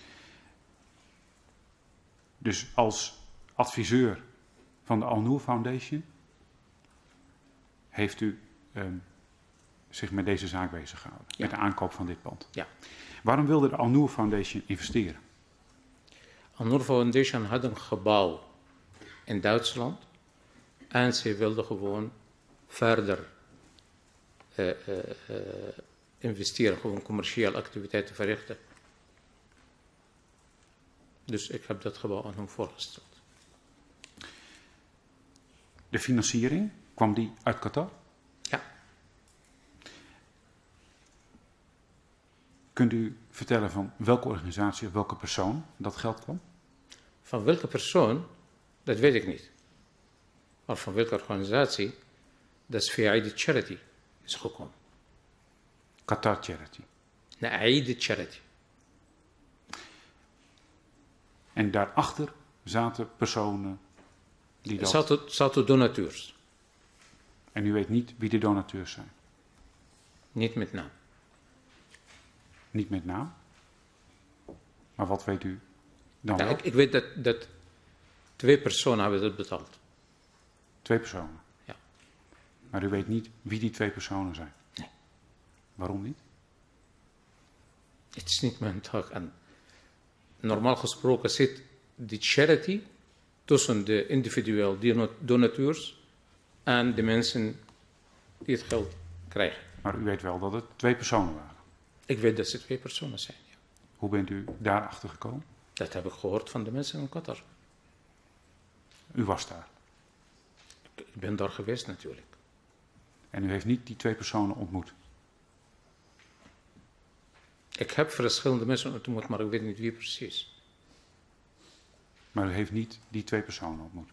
Dus als adviseur van de Al-Noor Foundation heeft u zich met deze zaak bezig gehouden. Ja. Met de aankoop van dit pand. Ja. Waarom wilde de Al-Noor Foundation investeren? Al-Noor Foundation had een gebouw in Duitsland en ze wilden gewoon verder investeren, gewoon commerciële activiteiten verrichten. Dus ik heb dat gebouw aan hem voorgesteld. De financiering, kwam die uit Qatar? Ja. Kunt u vertellen van welke organisatie of welke persoon dat geld kwam? Van welke persoon, dat weet ik niet. Maar van welke organisatie, dat is via Aid Charity is gekomen. Qatar Charity. Naar Aid Charity. En daarachter zaten personen die dat... Zaten donateurs, En u weet niet wie de donateurs zijn. niet met naam. Niet met naam. Maar wat weet u dan Ja, wel? ik weet dat 2 personen hebben dat betaald. 2 personen. Ja. Maar u weet niet wie die 2 personen zijn. Nee. Waarom niet? Het is niet mijn taak. En normaal gesproken zit die charity tussen de individueel donateurs en de mensen die het geld krijgen. Maar u weet wel dat het 2 personen waren. Ik weet dat ze 2 personen zijn. Ja. Hoe bent u daarachter gekomen? Dat heb ik gehoord van de mensen in Qatar. U was daar. Ik ben daar geweest natuurlijk. En u heeft niet die 2 personen ontmoet. Ik heb verschillende mensen ontmoet, maar ik weet niet wie precies. Maar u heeft niet die 2 personen ontmoet.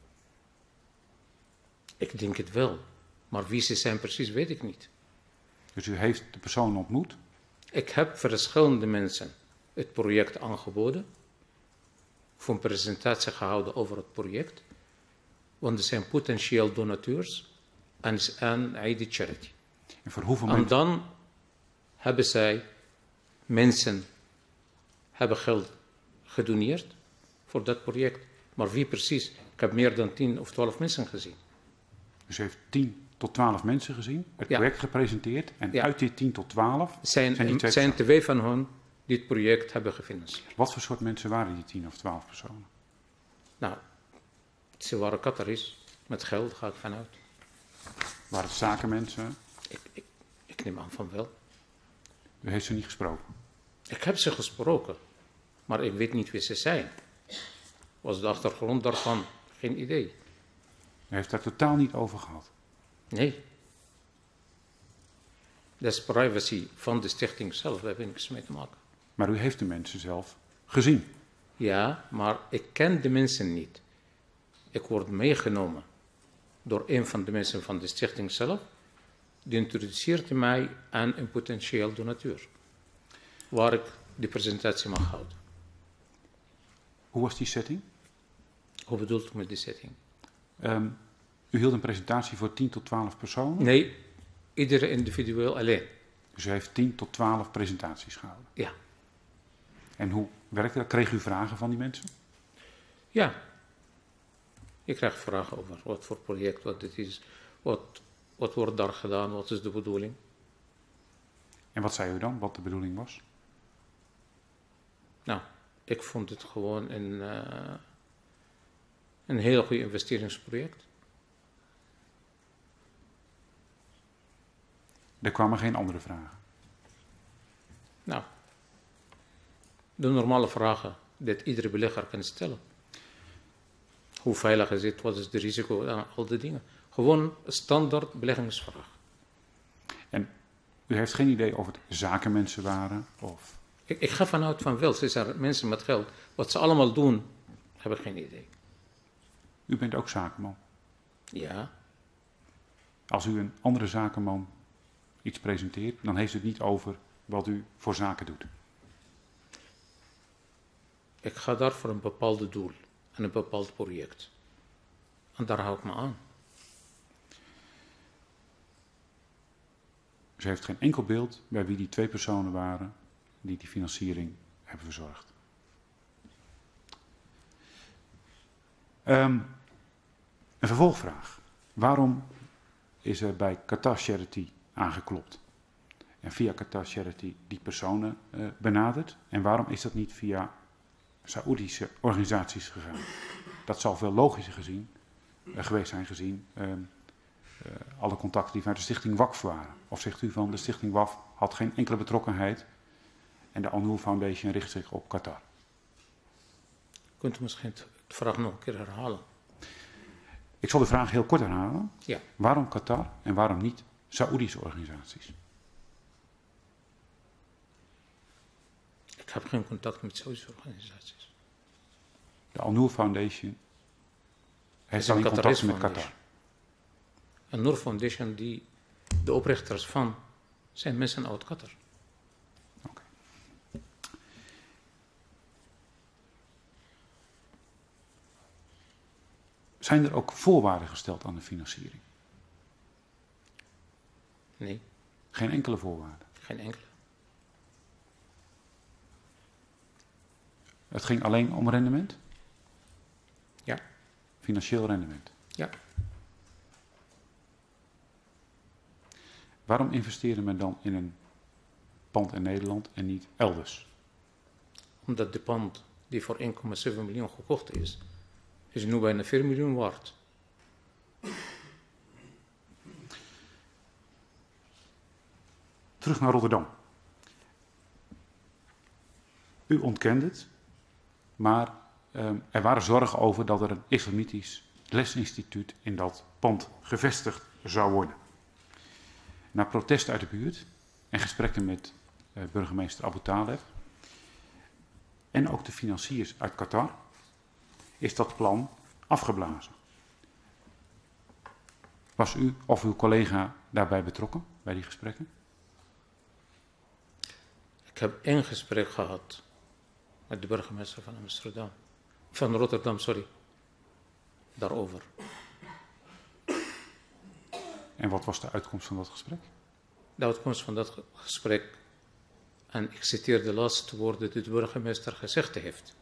Ik denk het wel. Maar wie ze zijn precies, weet ik niet. Dus u heeft de personen ontmoet. Ik heb verschillende mensen het project aangeboden. Voor een presentatie gehouden over het project. Want er zijn potentieel donateurs aan Aid Charity. En voor hoeveel En mensen... dan hebben zij mensen hebben geld gedoneerd voor dat project. Maar wie precies? Ik heb meer dan 10 of 12 mensen gezien. Dus u heeft 10 tot 12 mensen gezien. Het Ja. project gepresenteerd. En Ja. uit die 10 tot 12 zijn die 2 zijn personen. 2 van hen die het project hebben gefinancierd. Wat voor soort mensen waren die 10 of 12 personen? Nou, ze waren Qataris. Met geld ga ik vanuit. Waren het zakenmensen? Ik neem aan van wel. U heeft ze niet gesproken. Ik heb ze gesproken, maar ik weet niet wie ze zijn. Was de achtergrond daarvan? Geen idee. U heeft daar totaal niet over gehad. Nee. Dat is privacy van de stichting zelf, daar heb ik niks mee te maken. Maar u heeft de mensen zelf gezien. Ja, maar ik ken de mensen niet. Ik word meegenomen door een van de mensen van de stichting zelf. Die introduceert mij aan een potentieel donateur. Waar ik de presentatie mag houden. Hoe was die setting? Hoe bedoelt u met die setting? U hield een presentatie voor 10 tot 12 personen. Nee, iedere individueel alleen. Dus u heeft 10 tot 12 presentaties gehouden. Ja. En hoe werkte dat? Kreeg u vragen van die mensen? Ja. Je krijgt vragen over wat voor project, wat dit is, wat wordt daar gedaan, wat is de bedoeling. En wat zei u dan, wat de bedoeling was? Nou, ik vond het gewoon een heel goed investeringsproject. Er kwamen geen andere vragen. Nou, De normale vragen die iedere belegger kan stellen. Hoe veilig is het? Wat is het risico? Al die dingen. Gewoon een standaard beleggingsvraag. En u heeft geen idee of het zakenmensen waren? Of... Ik ga vanuit van wel. Ze zijn mensen met geld. Wat ze allemaal doen, heb ik geen idee. U bent ook zakenman. Ja. Als u een andere zakenman iets presenteert, dan heeft u het niet over wat u voor zaken doet. Ik ga daar voor een bepaald doel en een bepaald project. En daar hou ik me aan. Ze heeft geen enkel beeld bij wie die 2 personen waren die die financiering hebben verzorgd. Een vervolgvraag. Waarom is er bij Qatar Charity aangeklopt? En via Qatar Charity die personen benaderd? En waarom is dat niet via Saoedische organisaties gegaan? Dat zal veel logischer geweest zijn gezien alle contacten die vanuit de stichting WAKF waren. Of zegt u van de stichting WAKF had geen enkele betrokkenheid en de Al-Noor Foundation richt zich op Qatar? Kunt u misschien de vraag nog een keer herhalen? Ik zal de vraag heel kort herhalen. Ja. Waarom Qatar en waarom niet Saoedische organisaties? Ik heb geen contact met Saoedische organisaties. De Al-Noor Foundation heeft alleen Qatar contact met Qatar. Een Noor Foundation, de oprichters van, zijn mensen uit Qatar. Okay. Zijn er ook voorwaarden gesteld aan de financiering? Nee, Geen enkele voorwaarde. geen enkele. Het ging alleen om rendement? Ja. Financieel rendement. Ja. Waarom investeerde men dan in een pand in Nederland en niet elders? Omdat de pand die voor 1,7 miljoen gekocht is nu bijna 4 miljoen waard. Terug naar Rotterdam. U ontkent het, maar er waren zorgen over dat er een islamitisch lesinstituut in dat pand gevestigd zou worden. Na protest uit de buurt en gesprekken met burgemeester Abu Taleb en ook de financiers uit Qatar is dat plan afgeblazen. Was u of uw collega daarbij betrokken, bij die gesprekken? Ik heb 1 gesprek gehad met de burgemeester van Amsterdam. Van Rotterdam, sorry. Daarover. En wat was de uitkomst van dat gesprek? De uitkomst van dat gesprek, en ik citeer de laatste woorden die de burgemeester gezegd heeft.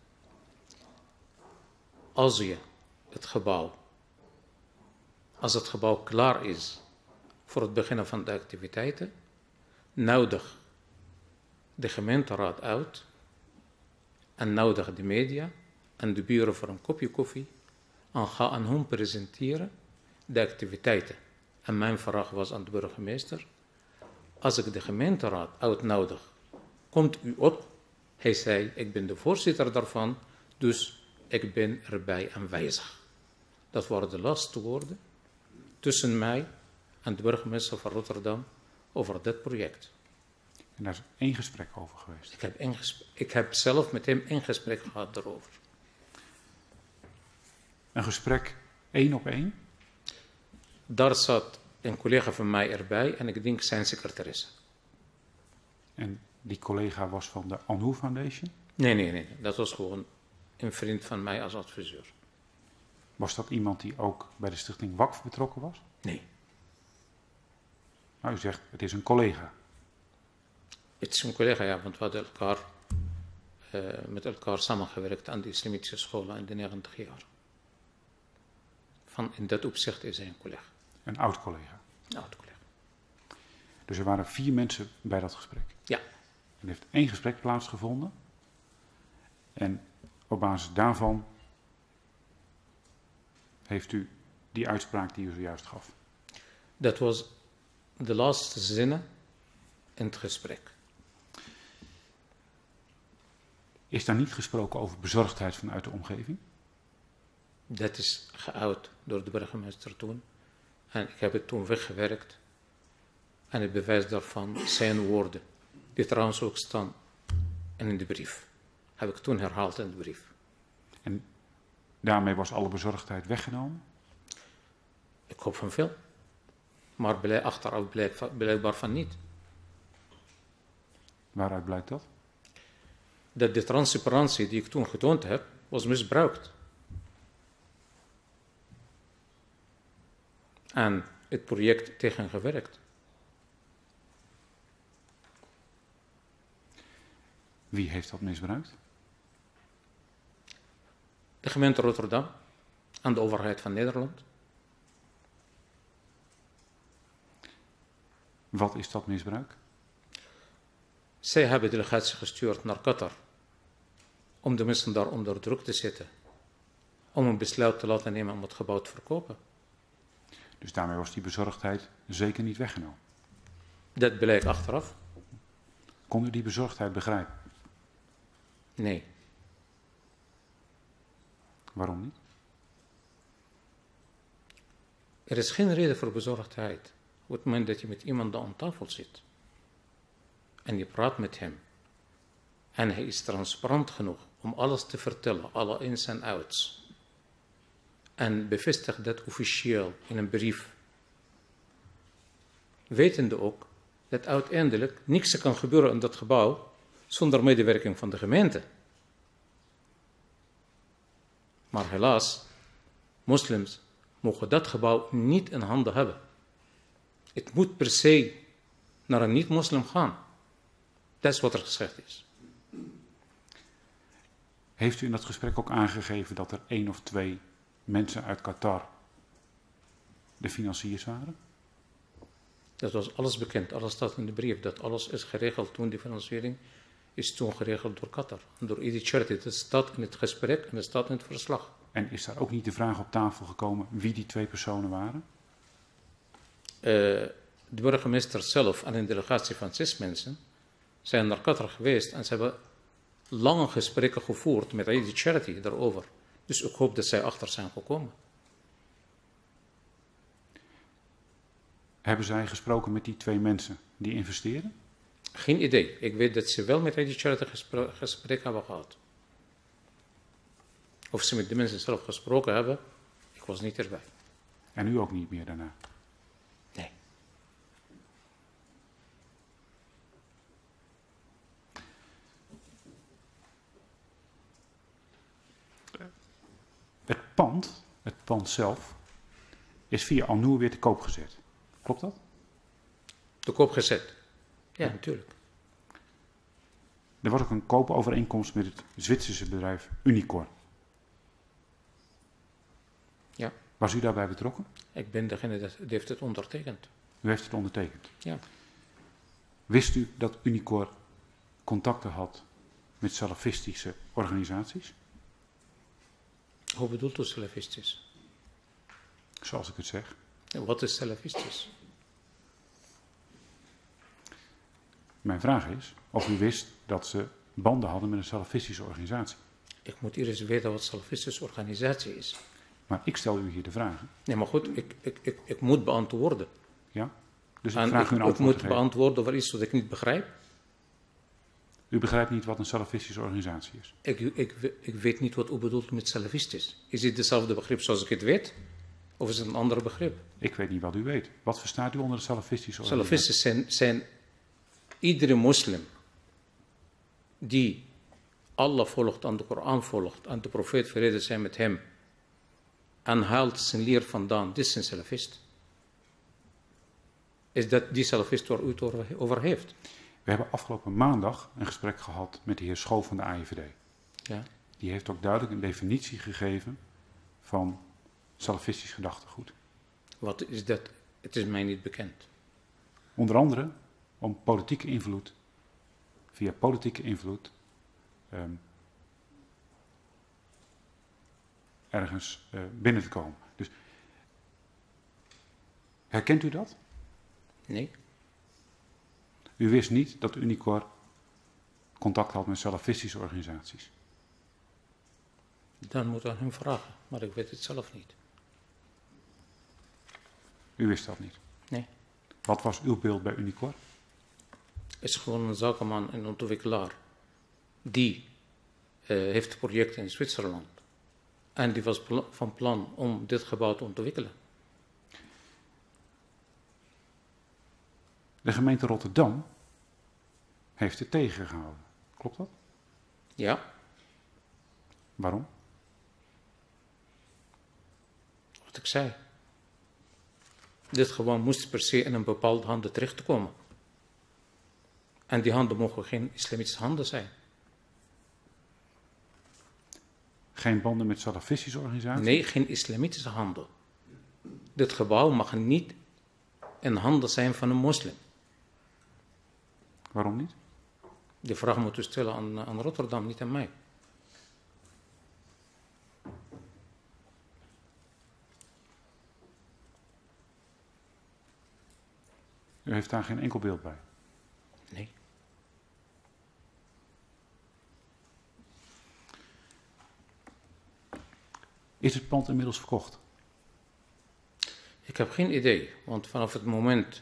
Als het gebouw klaar is voor het beginnen van de activiteiten, nodig de gemeenteraad uit en nodig de media en de buren voor een kopje koffie en ga aan hun presenteren de activiteiten. En mijn vraag was aan de burgemeester, als ik de gemeenteraad uitnodig, komt u op? Hij zei, ik ben de voorzitter daarvan, dus ik ben erbij aanwezig. Dat waren de laatste woorden tussen mij en de burgemeester van Rotterdam over dit project. En daar is 1 gesprek over geweest. Ik heb zelf met hem 1 gesprek gehad daarover. Een gesprek 1 op 1? Daar zat een collega van mij erbij en ik denk zijn secretaresse. En die collega was van de Al-Noor Foundation? Nee. Dat was gewoon een vriend van mij als adviseur. Was dat iemand die ook bij de stichting WAKF betrokken was? Nee. Nou, u zegt, het is een collega. Het is een collega, ja, want we hadden met elkaar samengewerkt aan de islamitische scholen in de 90 jaar. In dat opzicht is hij een collega. Een oud collega. Een oud collega. Dus er waren 4 mensen bij dat gesprek. Ja. Er heeft 1 gesprek plaatsgevonden. En op basis daarvan heeft u die uitspraak die u zojuist gaf. Dat was de laatste zinnen in het gesprek. Is daar niet gesproken over bezorgdheid vanuit de omgeving? Dat is geuit door de burgemeester toen. En ik heb het toen weggewerkt. En het bewijs daarvan zijn woorden, die trouwens ook staan in de brief. Heb ik toen herhaald in de brief. En daarmee was alle bezorgdheid weggenomen? Ik hoop van veel. Maar achteraf blijkbaar van niet. Waaruit blijkt dat? Dat de transparantie die ik toen getoond heb, was misbruikt. En het project tegengewerkt. Wie heeft dat misbruikt? De gemeente Rotterdam en de overheid van Nederland. Wat is dat misbruik? Zij hebben delegatie gestuurd naar Qatar om de mensen daar onder druk te zetten. Om een besluit te laten nemen om het gebouw te verkopen. Dus daarmee was die bezorgdheid zeker niet weggenomen. Dat blijkt achteraf. Kon u die bezorgdheid begrijpen? Nee. Waarom niet? Er is geen reden voor bezorgdheid op het moment dat je met iemand aan tafel zit. En je praat met hem. En hij is transparant genoeg om alles te vertellen, alle ins en outs. En bevestigt dat officieel in een brief. Wetende ook dat uiteindelijk niks kan gebeuren in dat gebouw zonder medewerking van de gemeente. Maar helaas, moslims mogen dat gebouw niet in handen hebben. Het moet per se naar een niet-moslim gaan. Dat is wat er gezegd is. Heeft u in dat gesprek ook aangegeven dat er 1 of 2 mensen uit Qatar de financiers waren? Dat was alles bekend, alles staat in de brief. Dat alles is geregeld toen, de financiering is toen geregeld door Qatar. Door Eddie Charity. Dat staat in het gesprek en dat staat in het verslag. En is daar ook niet de vraag op tafel gekomen wie die 2 personen waren? De burgemeester zelf en een delegatie van 6 mensen zijn naar Qatar geweest en ze hebben lange gesprekken gevoerd met Eddie Charity daarover. Dus ik hoop dat zij achter zijn gekomen. Hebben zij gesproken met die 2 mensen die investeren? Geen idee. Ik weet dat ze wel met Eddie Charity gesprek hebben gehad. Of ze met de mensen zelf gesproken hebben, ik was niet erbij. En u ook niet meer daarna? Nee. Het pand zelf, is via Al-Noor weer te koop gezet. Klopt dat? Te koop gezet. Ja, natuurlijk. Er was ook een koopovereenkomst met het Zwitserse bedrijf Unicor. Ja. Was u daarbij betrokken? Ik ben degene die heeft het ondertekend. U heeft het ondertekend. Ja. Wist u dat Unicor contacten had met salafistische organisaties? Hoe bedoelt u salafistisch? Zoals ik het zeg. Wat is salafistisch? Mijn vraag is of u wist dat ze banden hadden met een salafistische organisatie. Ik moet eerst weten wat een salafistische organisatie is. Maar ik stel u hier de vragen. Nee, maar goed, ik moet beantwoorden. Ja? Dus ik En vraag u een ik antwoord moet te geven. beantwoorden over iets wat ik niet begrijp. U begrijpt niet wat een salafistische organisatie is. Ik weet niet wat u bedoelt met salafistisch. Is dit hetzelfde begrip zoals ik het weet? Of is het een ander begrip? Ik weet niet wat u weet. Wat verstaat u onder de salafistische organisatie? Salafisten zijn iedere moslim die Allah volgt en de Koran volgt en de profeet vrede zijn met hem en haalt zijn leer vandaan. Dit is een salafist. Is dat die salafist waar u het over heeft? We hebben afgelopen maandag een gesprek gehad met de heer Schoof van de AIVD. Ja. Die heeft ook duidelijk een definitie gegeven van salafistisch gedachtegoed. Wat is dat? Het is mij niet bekend. Onder andere om politieke invloed, via politieke invloed, ergens binnen te komen. Dus herkent u dat? Nee. U wist niet dat Unicor contact had met salafistische organisaties? Dan moet aan hem vragen, maar ik weet het zelf niet. U wist dat niet? Nee. Wat was uw beeld bij Unicor? Is gewoon een zakenman en ontwikkelaar. Die heeft projecten in Zwitserland. En die was van plan om dit gebouw te ontwikkelen. De gemeente Rotterdam heeft het tegengehouden. Klopt dat? Ja, Waarom? wat ik zei. Dit gebouw moest per se in een bepaalde handen terecht te komen. En die handen mogen geen islamitische handen zijn. Geen banden met salafistische organisaties? Nee, geen islamitische handen. Dit gebouw mag niet in handen zijn van een moslim. Waarom niet? Die vraag moet u stellen aan Rotterdam, niet aan mij. U heeft daar geen enkel beeld bij. Nee. Is het pand inmiddels verkocht? Ik heb geen idee, want vanaf het moment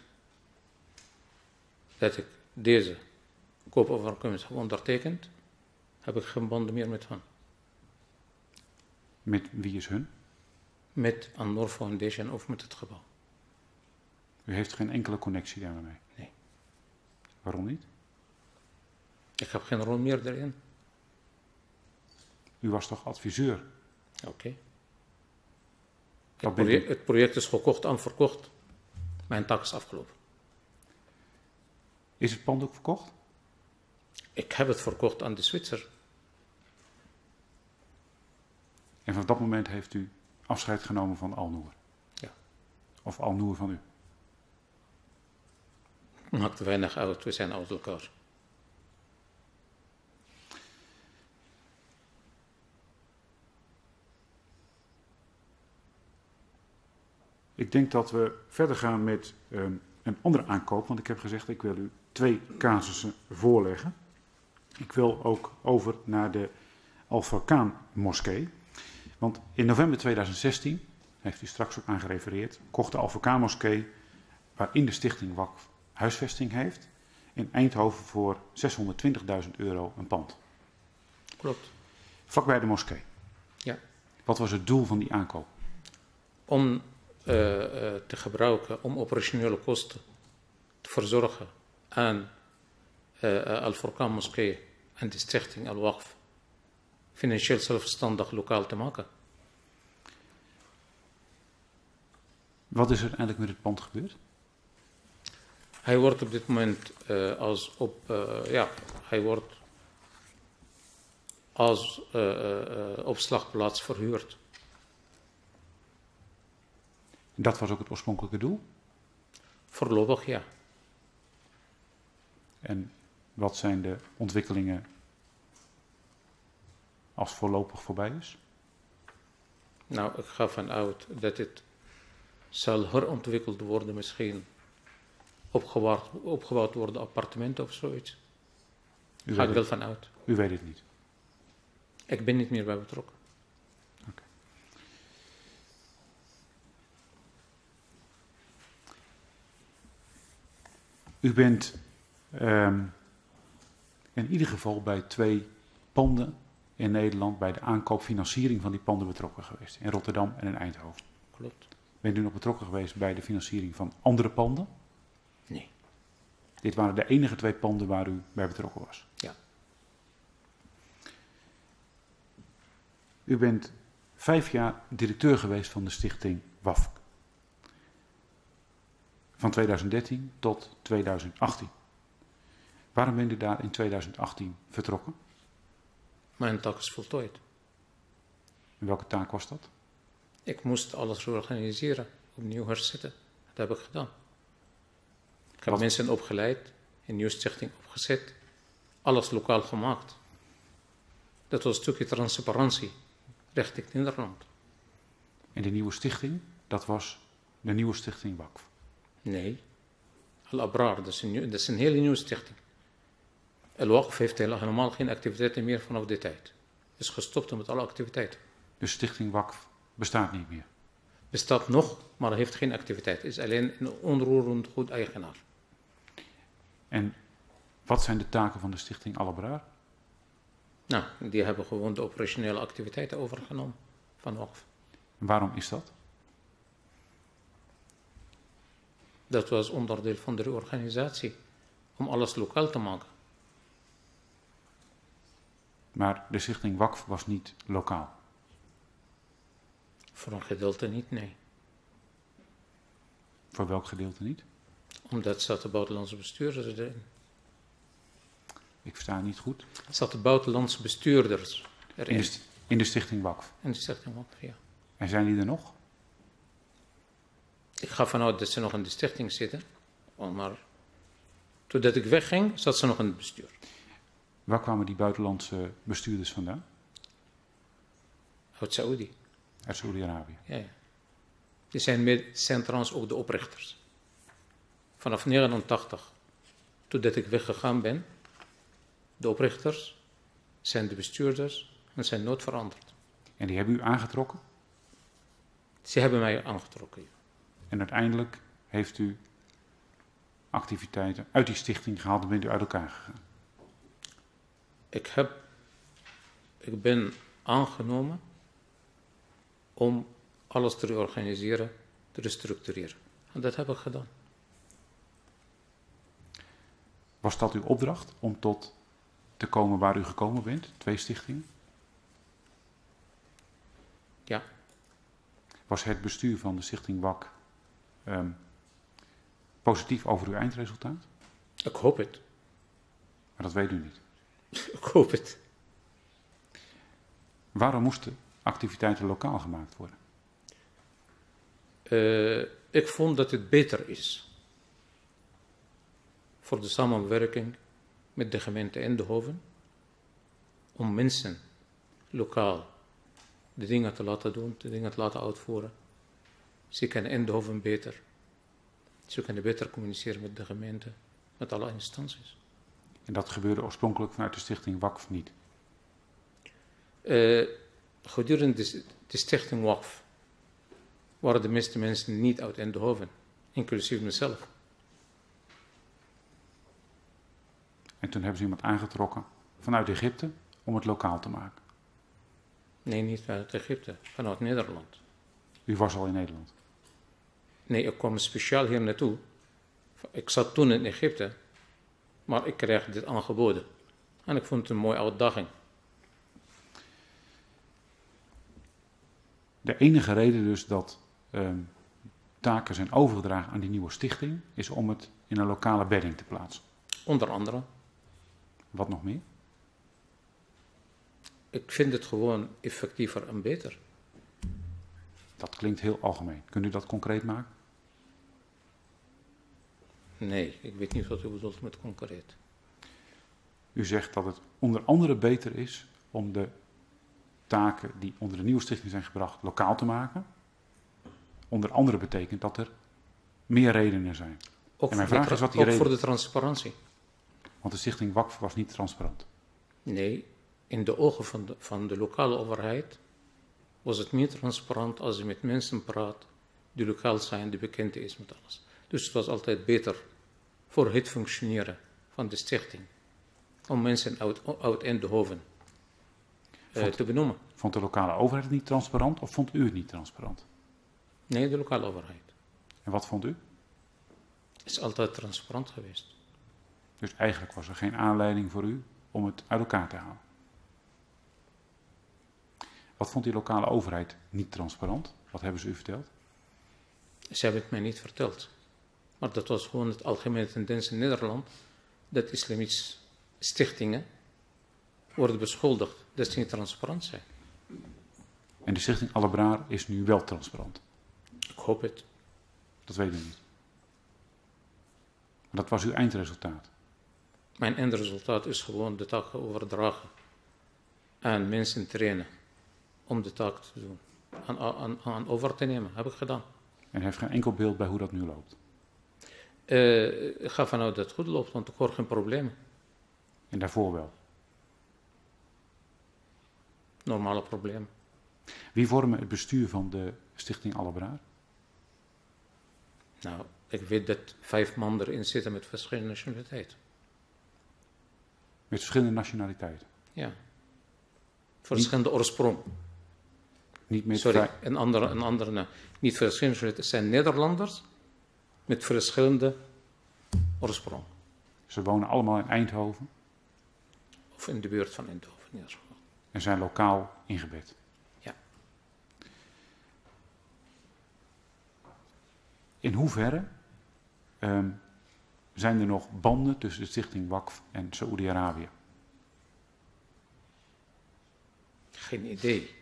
dat ik deze koopovereenkomst heb ondertekend, heb ik geen banden meer met hen. Met wie is hun? Met An-Noor Foundation of met het gebouw. U heeft geen enkele connectie daarmee? Nee. Waarom niet? Ik heb geen rol meer daarin. U was toch adviseur? Oké. Wat bent u? Het project is gekocht en verkocht. Mijn taak is afgelopen. Is het pand ook verkocht? Ik heb het verkocht aan de Zwitser. En vanaf dat moment heeft u afscheid genomen van Al-Noor? Ja. Of Al-Noor van u? Maakt weinig uit, we zijn uit elkaar. Ik denk dat we verder gaan met een andere aankoop, want ik heb gezegd ik wil u 2 casussen voorleggen. Ik wil ook over naar de Al-Furqan moskee. Want in november 2016, heeft u straks ook aan gerefereerd, kocht de Al-Furqan moskee, waarin de stichting Waqf huisvesting heeft, in Eindhoven voor €620.000 een pand. Klopt. Vlakbij de moskee. Ja. Wat was het doel van die aankoop? Om te gebruiken om operationele kosten te verzorgen aan Al-Furqan moskee en de stichting Al-Waqf financieel zelfstandig lokaal te maken. Wat is er uiteindelijk met het pand gebeurd? Hij wordt op dit moment als opslagplaats verhuurd. Dat was ook het oorspronkelijke doel. Voorlopig ja. En wat zijn de ontwikkelingen als voorlopig voorbij is? Nou, ik ga vanuit dat het zal herontwikkeld worden, misschien opgebouwd worden appartementen of zoiets. Daar ga ik wel vanuit. U weet het niet? Ik ben niet meer bij betrokken. Okay. U bent in ieder geval bij 2 panden in Nederland bij de aankoopfinanciering van die panden betrokken geweest. In Rotterdam en in Eindhoven. Klopt. Bent u nog betrokken geweest bij de financiering van andere panden? Nee. Dit waren de enige 2 panden waar u bij betrokken was? Ja. U bent 5 jaar directeur geweest van de stichting WAF. Van 2013 tot 2018. Waarom bent u daar in 2018 vertrokken? Mijn taak is voltooid. En welke taak was dat? Ik moest alles organiseren, opnieuw herzetten. Dat heb ik gedaan. Ik heb mensen opgeleid, een nieuwe stichting opgezet, alles lokaal gemaakt. Dat was een stukje transparantie richting Nederland. En de nieuwe stichting, dat was de nieuwe stichting WAF. Nee, Al-Abrar, dat is een hele nieuwe stichting. Al-Waqf heeft helemaal geen activiteiten meer vanaf die tijd. Is gestopt met alle activiteiten. De stichting Waqf bestaat niet meer. Bestaat nog, maar heeft geen activiteit. Is alleen een onroerend goed eigenaar. En wat zijn de taken van de stichting Al-Abrar? Nou, die hebben gewoon de operationele activiteiten overgenomen van Waqf. En waarom is dat? Dat was onderdeel van de reorganisatie. Om alles lokaal te maken. Maar de stichting Waqf was niet lokaal. Voor een gedeelte niet, nee. Voor welk gedeelte niet? Omdat zaten buitenlandse bestuurders erin. Ik versta het niet goed. Zaten buitenlandse bestuurders erin. In de stichting Waqf. En die stichting Waqf, ja. En zijn die er nog? Ik ga vanuit dat ze nog in de stichting zitten. Maar toen ik wegging, zat ze nog in het bestuur. Waar kwamen die buitenlandse bestuurders vandaan? Uit Saoedi. Uit Saoedi-Arabië. Ja. Die zijn trouwens ook de oprichters. Vanaf 1989, toen ik weggegaan ben, de oprichters zijn de bestuurders en zijn nooit veranderd. En die hebben u aangetrokken? Ze hebben mij aangetrokken. En uiteindelijk heeft u activiteiten uit die stichting gehaald en bent u uit elkaar gegaan? Ik ben aangenomen om alles te reorganiseren, te restructureren. En dat heb ik gedaan. Was dat uw opdracht om tot te komen waar u gekomen bent? 2 stichtingen? Ja. Was het bestuur van de stichting Waqf positief over uw eindresultaat? Ik hoop het. Maar dat weet u niet. Ik hoop het. Waarom moesten activiteiten lokaal gemaakt worden? Ik vond dat het beter is voor de samenwerking met de gemeente Eindhoven om mensen lokaal de dingen te laten doen, de dingen te laten uitvoeren. Ze kennen Eindhoven beter. Ze kunnen beter communiceren met de gemeente, met alle instanties. En dat gebeurde oorspronkelijk vanuit de stichting Waqf niet? Gedurende de stichting Waqf waren de meeste mensen niet uit Eindhoven, inclusief mezelf. En toen hebben ze iemand aangetrokken vanuit Egypte om het lokaal te maken? Nee, niet vanuit Egypte, vanuit Nederland. U was al in Nederland? Nee, ik kwam speciaal hier naartoe. Ik zat toen in Egypte, maar ik kreeg dit aangeboden. En ik vond het een mooie uitdaging. De enige reden dus dat taken zijn overgedragen aan die nieuwe stichting is om het in een lokale bedding te plaatsen. Onder andere. Wat nog meer? Ik vind het gewoon effectiever en beter. Dat klinkt heel algemeen. Kunt u dat concreet maken? Nee, ik weet niet wat u bedoelt met concreet. U zegt dat het onder andere beter is om de taken die onder de nieuwe stichting zijn gebracht lokaal te maken. Onder andere betekent dat er meer redenen zijn. Ook, en mijn vraag is wat die voor de transparantie. Want de stichting Waqf was niet transparant. Nee, in de ogen van de lokale overheid was het niet transparant als je met mensen praat die lokaal zijn, die bekend is met alles. Dus het was altijd beter voor het functioneren van de stichting om mensen uit Eindhoven te benoemen. Vond de lokale overheid het niet transparant of vond u het niet transparant? Nee, de lokale overheid. En wat vond u? Is altijd transparant geweest. Dus eigenlijk was er geen aanleiding voor u om het uit elkaar te halen. Wat vond die lokale overheid niet transparant? Wat hebben ze u verteld? Ze hebben het mij niet verteld. Maar dat was gewoon het algemene tendens in Nederland, dat islamitische stichtingen worden beschuldigd dat ze niet transparant zijn. En de stichting Al-Abrar is nu wel transparant? Ik hoop het. Dat weet u niet. Maar dat was uw eindresultaat? Mijn eindresultaat is gewoon de taak overdragen aan mensen trainen om de taak te doen, aan over te nemen. Heb ik gedaan. En heeft geen enkel beeld bij hoe dat nu loopt? Ik ga vanuit dat het goed loopt, want ik hoor geen problemen. En daarvoor wel. Normale probleem. Wie vormen het bestuur van de Stichting Al-Abraar? Nou, ik weet dat 5 man erin zitten met verschillende nationaliteiten. Met verschillende nationaliteiten. Ja. Verschillende oorsprong. Niet met Sorry, een andere naam. Niet verschillende nationaliteiten. Het zijn Nederlanders met verschillende oorsprong. Ze wonen allemaal in Eindhoven Of in de buurt van Eindhoven. In ieder geval. en zijn lokaal ingebed. Ja. In hoeverre zijn er nog banden tussen de Stichting Waqf en Saoedi-Arabië? Geen idee.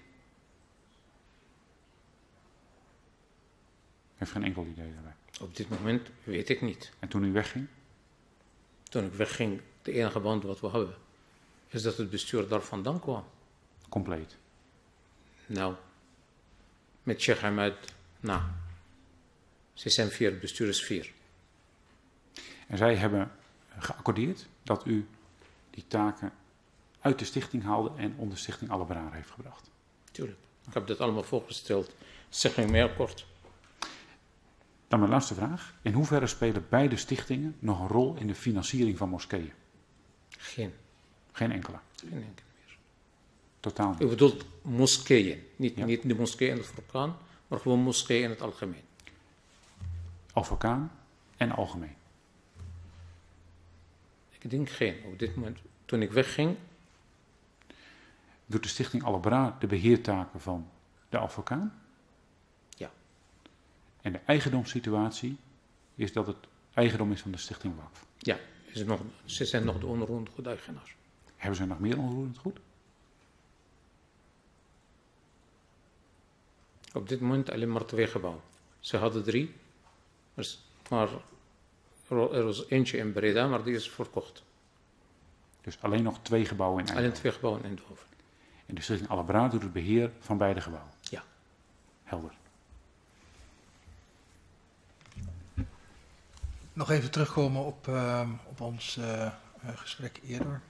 Heeft geen enkel idee daarbij. Op dit moment weet ik niet. En toen u wegging? Toen ik wegging, de enige band wat we hebben, is dat het bestuur daar vandaan kwam. Compleet. Nou, met Sheikh Ahmed, nou, ze zijn 4, het bestuur is 4. En zij hebben geaccordeerd dat u die taken uit de stichting haalde en onder Stichting Al-Abraar heeft gebracht. Tuurlijk. Ik heb dat allemaal voorgesteld. Zeg ik meer kort. Dan mijn laatste vraag. In hoeverre spelen beide stichtingen nog een rol in de financiering van moskeeën? Geen Geen enkele. enkele meer. Totaal niet. U bedoelt moskeeën. Niet Ja. de moskee in het Furqaan, maar gewoon moskeeën in het algemeen. Al-Furqaan en algemeen. Ik denk geen. Op dit moment, toen ik wegging, Doet de Stichting Al-Abraar de beheertaken van de Al-Furqaan? ja. En de eigendomssituatie is dat het eigendom is van de Stichting Waqf. Ja, ze zijn nog de onroerend goed eigenaars. Hebben ze nog meer onroerend goed? Op dit moment alleen maar 2 gebouwen. Ze hadden 3, maar er was eentje in Breda, maar die is verkocht. Dus alleen nog 2 gebouwen in Alleen Eindhoven. 2 gebouwen in Eindhoven. En de Stichting Al-Abraar doet het beheer van beide gebouwen. Ja. Helder. Nog even terugkomen op ons gesprek eerder.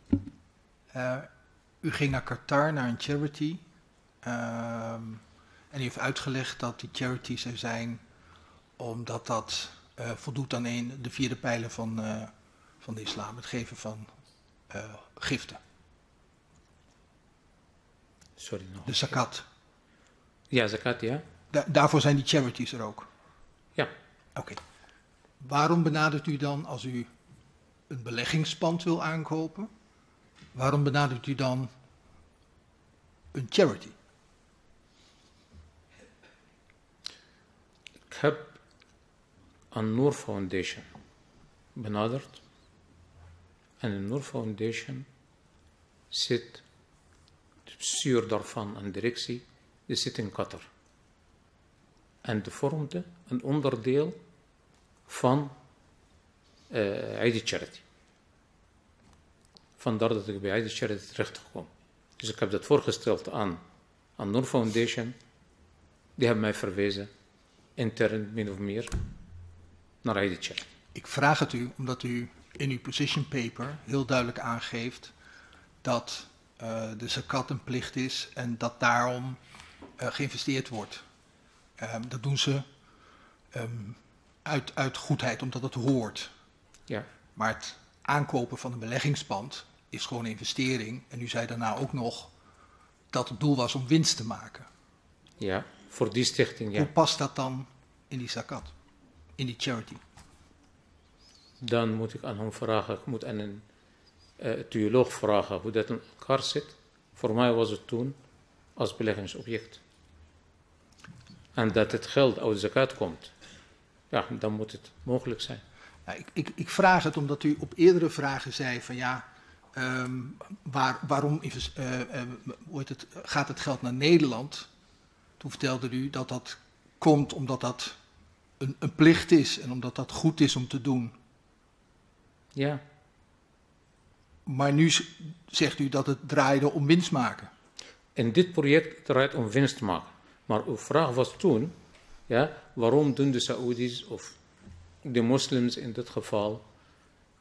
U ging naar Qatar, naar een charity. En u heeft uitgelegd dat die charities er zijn omdat dat voldoet aan de 4e pijler van de islam. Het geven van giften. Sorry nog. De zakat. Ja, zakat, ja. Daarvoor zijn die charities er ook. Ja. Oké. Waarom benadert u dan, als u een beleggingspand wil aankopen, waarom benadert u dan een charity? Ik heb een Noor Foundation benaderd. En de Noor Foundation zit, het bestuur daarvan en directie, die zit in Qatar. En die vormde een onderdeel van Aidi Charity. Vandaar dat ik bij Aidi Charity terecht gekomen. Dus ik heb dat voorgesteld aan Noor Foundation. Die hebben mij verwezen, intern min of meer, naar Aidi Charity. Ik vraag het u omdat u in uw position paper heel duidelijk aangeeft dat de zakat een plicht is en dat daarom geïnvesteerd wordt. Dat doen ze uit goedheid, omdat het hoort. Ja. Maar het aankopen van een beleggingspand is gewoon een investering. En u zei daarna ook nog dat het doel was om winst te maken. Ja, voor die stichting, ja. Hoe past dat dan in die zakat, in die charity? Dan moet ik aan hem vragen, ik moet aan een theoloog vragen hoe dat in elkaar zit. Voor mij was het toen als beleggingsobject. En dat het geld uit de zakat komt, ja, dan moet het mogelijk zijn. Nou, ik vraag het omdat u op eerdere vragen zei van ja, waarom gaat het geld naar Nederland? Toen vertelde u dat dat komt omdat dat een plicht is en omdat dat goed is om te doen. Ja, Maar nu zegt u dat het draaide om winst maken. in dit project draait om winst te maken. Maar uw vraag was toen, ja, waarom doen de Saoedi's of de moslims in dit geval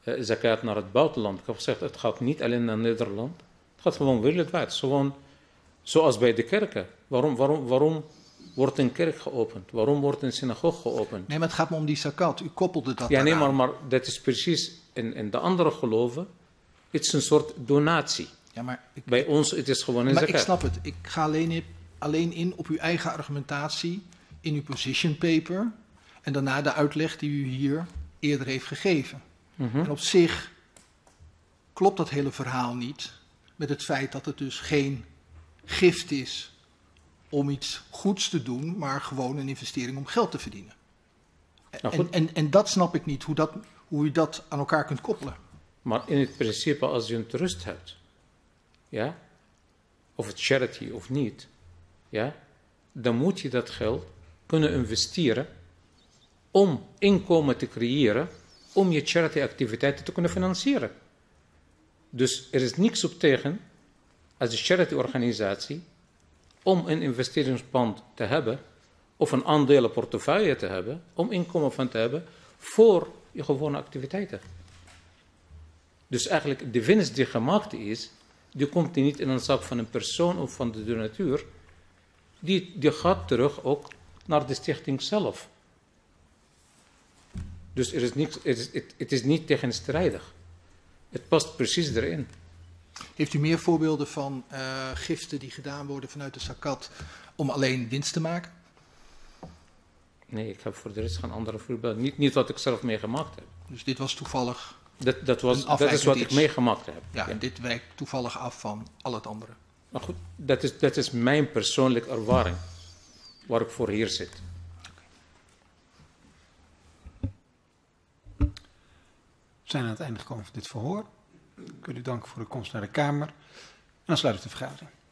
zakat naar het buitenland. Ik heb gezegd, het gaat niet alleen naar Nederland. Het gaat gewoon wereldwijd. Gewoon zoals bij de kerken. Waarom wordt een kerk geopend? Waarom wordt een synagoge geopend? Nee, maar het gaat me om die zakat. U koppelde dat Ja, nee, daaraan. maar dat is precies in de andere geloven. Het is een soort donatie. Ja, maar Bij ons het is gewoon een maar ik zakat. snap het. Ik ga alleen in op uw eigen argumentatie in uw position paper en daarna de uitleg die u hier eerder heeft gegeven. En op zich klopt dat hele verhaal niet met het feit dat het dus geen gift is om iets goeds te doen, maar gewoon een investering om geld te verdienen. Nou, goed. En dat snap ik niet, hoe u dat aan elkaar kunt koppelen. Maar in het principe, als je een trust hebt, ja, of het charity of niet, ja, dan moet je dat geld kunnen investeren om inkomen te creëren, om je charity-activiteiten te kunnen financieren. Dus er is niks op tegen, als een charity-organisatie, om een investeringspand te hebben, of een aandelenportefeuille te hebben, om inkomen van te hebben, voor je gewone activiteiten. Dus eigenlijk de winst die gemaakt is, die komt niet in een zak van een persoon of van de donateur. Die gaat terug ook naar de stichting zelf. Dus er is niks, het is niet tegenstrijdig. Het past precies erin. Heeft u meer voorbeelden van giften die gedaan worden vanuit de zakat om alleen winst te maken? Nee, ik heb voor de rest geen andere voorbeelden. Niet wat ik zelf meegemaakt heb. Dus dit was toevallig, Dat is afwijkend wat ik iets. meegemaakt heb. ja, en dit wijkt toevallig af van al het andere. Maar goed, dat is mijn persoonlijke ervaring. Waar ik voor hier zit. We zijn aan het einde gekomen van dit verhoor. Ik wil u danken voor de komst naar de Kamer. En dan sluit ik de vergadering.